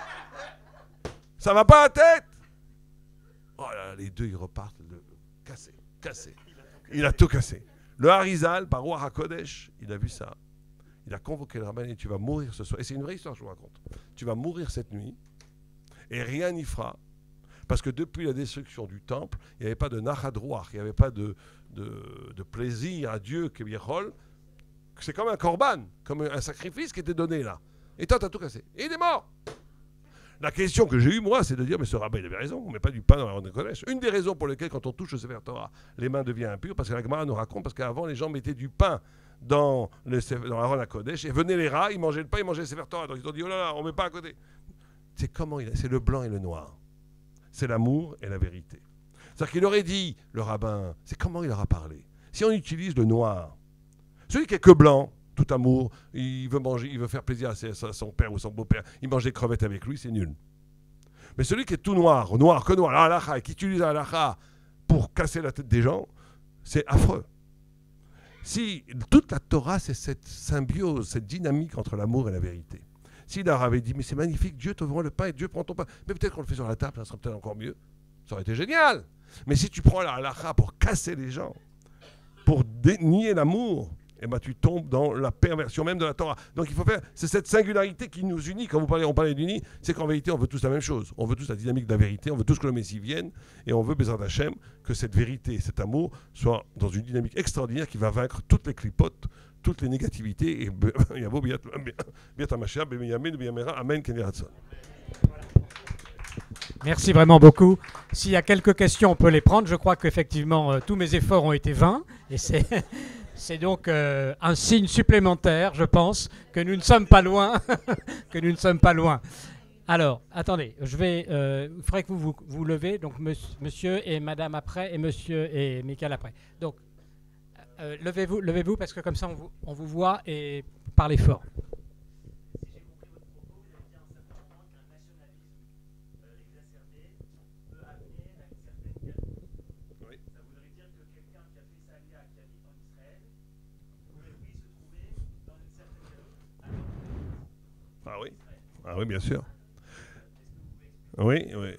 Ça va pas à la tête? Oh là là, les deux, ils repartent le... cassés, cassés. Il a tout cassé. Le Harizal, par Ruach HaKodesh, il a vu ça. Il a convoqué le rabbin et tu vas mourir ce soir. Et c'est une vraie histoire, je vous raconte. Tu vas mourir cette nuit et rien n'y fera. Parce que depuis la destruction du temple, il n'y avait pas de nachad ruach, il n'y avait pas de, de, de plaisir à Dieu, Keviachol. C'est comme un korban, comme un sacrifice qui était donné là. Et toi, tu as tout cassé. Et il est mort. La question que j'ai eue, moi, c'est de dire, mais ce rabbin, il avait raison, on ne met pas du pain dans la Aron HaKodesh. Une des raisons pour lesquelles, quand on touche le Sefer Torah, les mains deviennent impures, parce que la Gemara nous raconte, parce qu'avant, les gens mettaient du pain dans, le, dans la Aron HaKodesh, et venaient les rats, ils mangeaient le pain, ils mangeaient le Sefer Torah. Donc ils ont dit, oh là là, on ne met pas à côté. C'est comment il a, c'est le blanc et le noir. C'est l'amour et la vérité. C'est-à-dire qu'il aurait dit, le rabbin, c'est comment il aura parlé. Si on utilise le noir, celui qui est que blanc, tout amour, il veut manger, il veut faire plaisir à, ses, à son père ou son beau-père, il mange des crevettes avec lui, c'est nul. Mais celui qui est tout noir, noir que noir, l'halakha, qui utilise l'halakha pour casser la tête des gens, c'est affreux. Si toute la Torah, c'est cette symbiose, cette dynamique entre l'amour et la vérité. s'il leur avait dit, mais c'est magnifique, Dieu te voit le pain et Dieu prend ton pain, mais peut-être qu'on le fait sur la table, ça serait peut-être encore mieux. Ça aurait été génial. Mais si tu prends la halakha pour casser les gens, pour nier l'amour, eh ben, tu tombes dans la perversion même de la Torah. Donc il faut faire, c'est cette singularité qui nous unit. Quand vous parlez, on parlait d'uni, c'est qu'en vérité, on veut tous la même chose. On veut tous la dynamique de la vérité, on veut tous que le Messie vienne, et on veut, Bézrat Hachem, que cette vérité, cet amour, soit dans une dynamique extraordinaire qui va vaincre toutes les clipotes, toutes les négativités, et Amen. Merci vraiment beaucoup. S'il y a quelques questions, on peut les prendre. Je crois qu'effectivement, euh, tous mes efforts ont été vains, et c'est... C'est donc euh, un signe supplémentaire, je pense, que nous ne sommes pas loin, que nous ne sommes pas loin. Alors, attendez, je vais, euh, il faudrait que vous vous, vous levez, donc monsieur et madame après, et monsieur et Michael après. Donc, euh, levez-vous, levez-vous, parce que comme ça, on vous, on vous voit et parlez fort. Ah oui, ah oui, bien sûr. Oui, oui.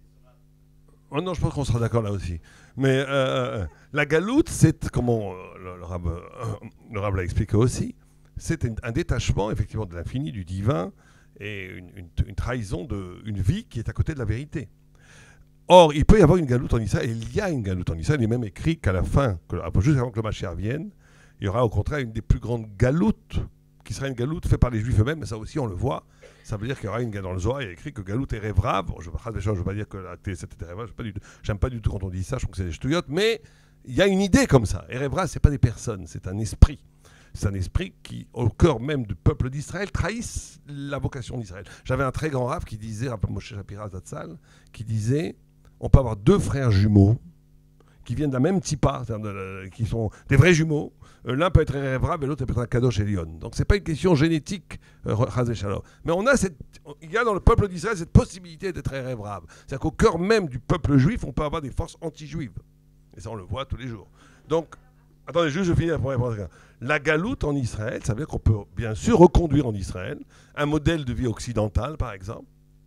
Oh non, je pense qu'on sera d'accord là aussi. Mais euh, la galoute, c'est, comme on, le, le Rab, euh, le Rab l'a expliqué aussi, c'est un, un détachement effectivement de l'infini, du divin, et une, une, une trahison d'une vie qui est à côté de la vérité. Or, il peut y avoir une galoute en Israël, et il y a une galoute en Israël, il est même écrit qu'à la fin, que, juste avant que le Mashiach vienne, il y aura au contraire une des plus grandes galoutes, qui sera une galoute faite par les Juifs eux-mêmes, mais ça aussi on le voit. Ça veut dire qu'il y aura une dans le Zohar, il y a écrit que galoute est rêvrave. Je ne veux pas dire que la c'était rêvrave, j'aime pas du tout quand on dit ça, je trouve que c'est des ch'touillottes, mais il y a une idée comme ça. Et rêvrave, ce n'est pas des personnes, c'est un esprit. C'est un esprit qui, au cœur même du peuple d'Israël, trahisse la vocation d'Israël. J'avais un très grand rave qui disait, Moshe Shapira Zatzal, qui disait, on peut avoir deux frères jumeaux qui viennent de la même tipa, qui sont des vrais jumeaux. L'un peut être rêvrave et l'autre peut être un kadosh Elion. Donc c'est pas une question génétique, euh, mais on a cette, il y a dans le peuple d'Israël cette possibilité d'être rêvrave. C'est-à-dire qu'au cœur même du peuple juif, on peut avoir des forces anti-juives. Et ça, on le voit tous les jours. Donc, attendez, juste je finis la première. La galoute en Israël, ça veut dire qu'on peut bien sûr reconduire en Israël un modèle de vie occidental, par exemple,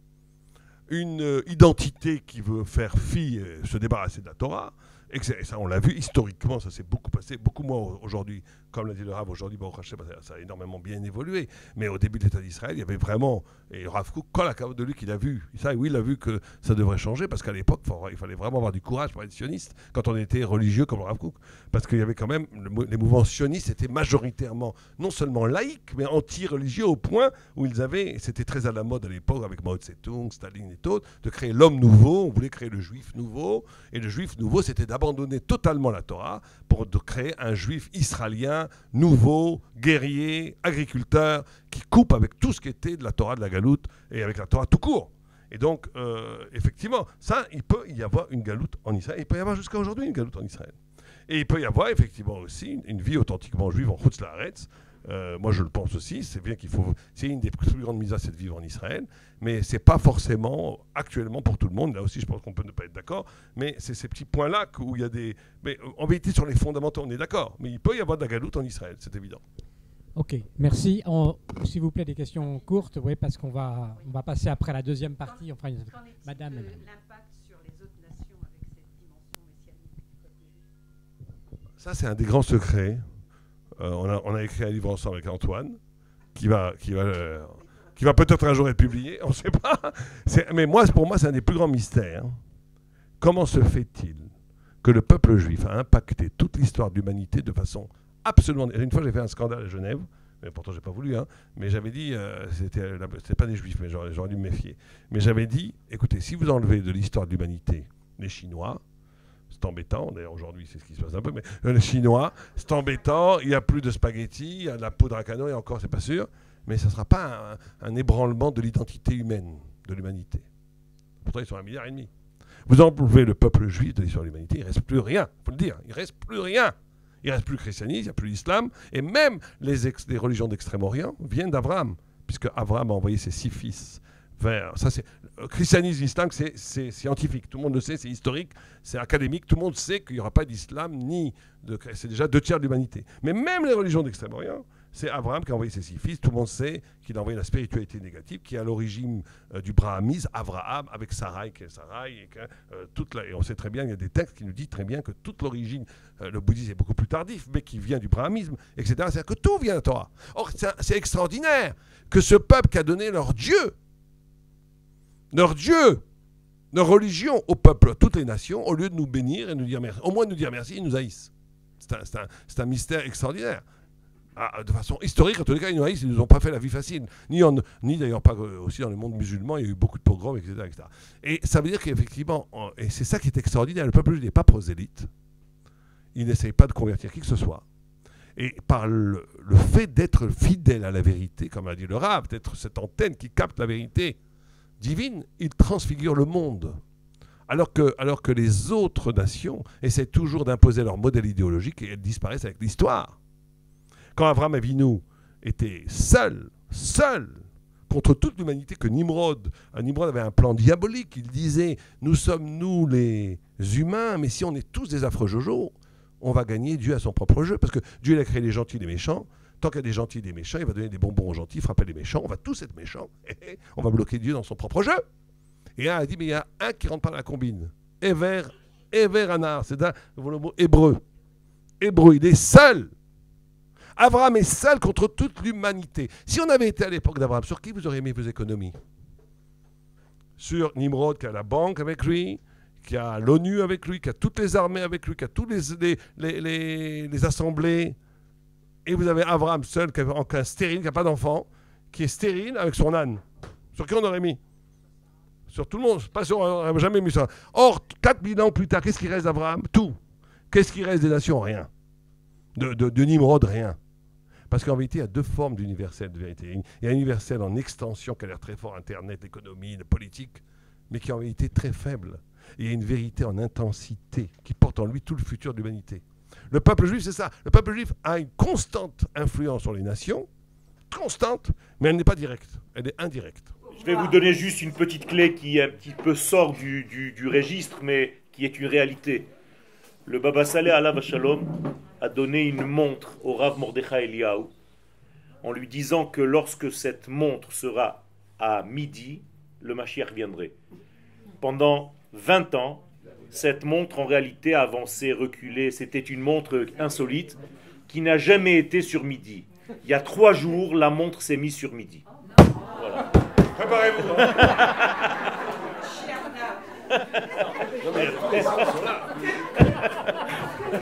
une euh, identité qui veut faire fi, euh, se débarrasser de la Torah. Et ça, on l'a vu historiquement, ça s'est beaucoup passé, beaucoup moins aujourd'hui, comme l'a dit le Rav, aujourd'hui, bon, ça a énormément bien évolué. Mais au début de l'État d'Israël, il y avait vraiment, et Rav Kook, quand la cave de lui qu'il a vu, ça, oui, il a vu que ça devrait changer, parce qu'à l'époque, il fallait vraiment avoir du courage pour être sioniste, quand on était religieux comme le Rav Kook. Parce qu'il y avait quand même, le, les mouvements sionistes étaient majoritairement, non seulement laïques, mais anti-religieux, au point où ils avaient, c'était très à la mode à l'époque, avec Mao Tse-tung, Staline et d'autres, de créer l'homme nouveau, on voulait créer le juif nouveau, et le juif nouveau, c'était d'abord abandonner totalement la Torah pour de créer un juif israélien nouveau, guerrier, agriculteur, qui coupe avec tout ce qui était de la Torah de la galoute et avec la Torah tout court. Et donc, euh, effectivement, ça, il peut y avoir une galoute en Israël. Il peut y avoir jusqu'à aujourd'hui une galoute en Israël. Et il peut y avoir effectivement aussi une, une vie authentiquement juive en Chutz La'aretz. Euh, moi, je le pense aussi. C'est bien qu'il faut. C'est une des plus grandes misas, c'est de vivre en Israël. Mais c'est pas forcément actuellement pour tout le monde. Là aussi, je pense qu'on peut ne pas être d'accord. Mais c'est ces petits points-là où il y a des. Mais en vérité, sur les fondamentaux, on est d'accord. Mais il peut y avoir de la galoute en Israël, c'est évident. Ok, merci. S'il vous plaît, des questions courtes, oui, parce qu'on va, on va passer après la deuxième partie. Enfin, une... Madame. L'impact sur les autres nations avec cette dimension messianique. Ça, c'est un des grands secrets. Euh, on, a, on a écrit un livre ensemble avec Antoine, qui va, qui va, euh, qui va peut-être un jour être publié, on ne sait pas. Mais moi, pour moi, c'est un des plus grands mystères. Comment se fait-il que le peuple juif a impacté toute l'histoire de l'humanité de façon absolument... Une fois, j'ai fait un scandale à Genève, mais pourtant, je n'ai pas voulu, hein, mais j'avais dit, euh, c'était pas des juifs, mais j'aurais, j'aurais dû me méfier. Mais j'avais dit, écoutez, si vous enlevez de l'histoire de l'humanité les Chinois, c'est embêtant, d'ailleurs aujourd'hui c'est ce qui se passe un peu, mais les Chinois, c'est embêtant, il n'y a plus de spaghettis, il y a de la poudre à canon, et encore c'est pas sûr, mais ça ne sera pas un, un ébranlement de l'identité humaine, de l'humanité. Pourtant ils sont un milliard et demi. Vous enlevez le peuple juif de l'histoire de l'humanité, il ne reste plus rien, il faut le dire, il ne reste plus rien. Il ne reste plus le christianisme, il n'y a plus l'islam, et même les, ex, les religions d'Extrême-Orient viennent d'Abraham, puisque Abraham a envoyé ses six fils vers... Ça, c'est, le christianisme, l'islam, c'est, c'est scientifique, tout le monde le sait, c'est historique, c'est académique, tout le monde sait qu'il n'y aura pas d'islam, ni de... C'est déjà deux tiers de l'humanité. Mais même les religions d'Extrême-Orient, C'est Abraham qui a envoyé ses six fils. Tout le monde sait qu'il a envoyé la spiritualité négative qui est à l'origine euh, du brahamisme, Abraham, avec Sarai, qui est Sarai. Et, que, euh, toute la, et on sait très bien, il y a des textes qui nous disent très bien que toute l'origine, euh, le bouddhisme est beaucoup plus tardif, mais qui vient du brahamisme, et cetera. C'est-à-dire que tout vient de la Torah. Or, c'est extraordinaire que ce peuple qui a donné leur Dieu, leur Dieu, leur religion au peuple, à toutes les nations, au lieu de nous bénir et nous dire merci, au moins de nous dire merci, ils nous haïssent. C'est un, c'est un, c'est un mystère extraordinaire. Ah, de façon historique, en tous les cas, ils nous haïssent, ils ne nous ont pas fait la vie facile. Ni, en, ni d'ailleurs pas euh, aussi dans le monde musulman, il y a eu beaucoup de pogroms, et cetera, et cetera. Et ça veut dire qu'effectivement, et c'est ça qui est extraordinaire, le peuple juif n'est pas prosélyte. Il n'essaye pas de convertir qui que ce soit. Et par le, le fait d'être fidèle à la vérité, comme a dit le Rav, d'être cette antenne qui capte la vérité divine, il transfigure le monde. Alors que, alors que les autres nations essaient toujours d'imposer leur modèle idéologique et elles disparaissent avec l'histoire. Quand Abraham Avinu était seul, seul, contre toute l'humanité, que Nimrod, Nimrod avait un plan diabolique, il disait « Nous sommes, nous, les humains, mais si on est tous des affreux jojo, on va gagner Dieu à son propre jeu, parce que Dieu il a créé les gentils et les méchants. Tant qu'il y a des gentils et des méchants, il va donner des bonbons aux gentils, frapper les méchants, on va tous être méchants, on va bloquer Dieu dans son propre jeu. » Et un a dit « Mais il y a un qui rentre pas dans la combine. Ever, Ever Anar, c'est un, le mot hébreu. Hébreu, il est seul. Abraham est seul contre toute l'humanité. Si on avait été à l'époque d'Abraham, sur qui vous auriez mis vos économies? Sur Nimrod qui a la banque avec lui, qui a l'ONU avec lui, qui a toutes les armées avec lui, qui a tous les, les, les, les, les assemblées. Et vous avez Abraham seul, qui est un stérile, qui n'a pas d'enfant, qui est stérile avec son âne. Sur qui on aurait mis? Sur tout le monde. Pas sur, on n'aurait jamais mis ça. Or, quatre mille ans plus tard, qu'est-ce qui reste d'Abraham? Tout. Qu'est-ce qui reste des nations? Rien. De, de, de Nimrod, rien. Parce qu'en vérité, il y a deux formes d'universel de vérité. Il y a un universel en extension qui a l'air très fort, Internet, l'économie, la politique, mais qui est en vérité très faible. Et il y a une vérité en intensité qui porte en lui tout le futur de l'humanité. Le peuple juif, c'est ça. Le peuple juif a une constante influence sur les nations, constante, mais elle n'est pas directe, elle est indirecte. Je vais vous donner juste une petite clé qui un petit peu sort du, du, du registre, mais qui est une réalité. Le Baba Saleh Alav Shalom a donné une montre au Rav Mordechai Eliyahu en lui disant que lorsque cette montre sera à midi, le Mashiach viendrait. Pendant vingt ans, cette montre en réalité a avancé, reculé. C'était une montre insolite qui n'a jamais été sur midi. Il y a trois jours, la montre s'est mise sur midi. Voilà. Préparez-vous. Chiarna.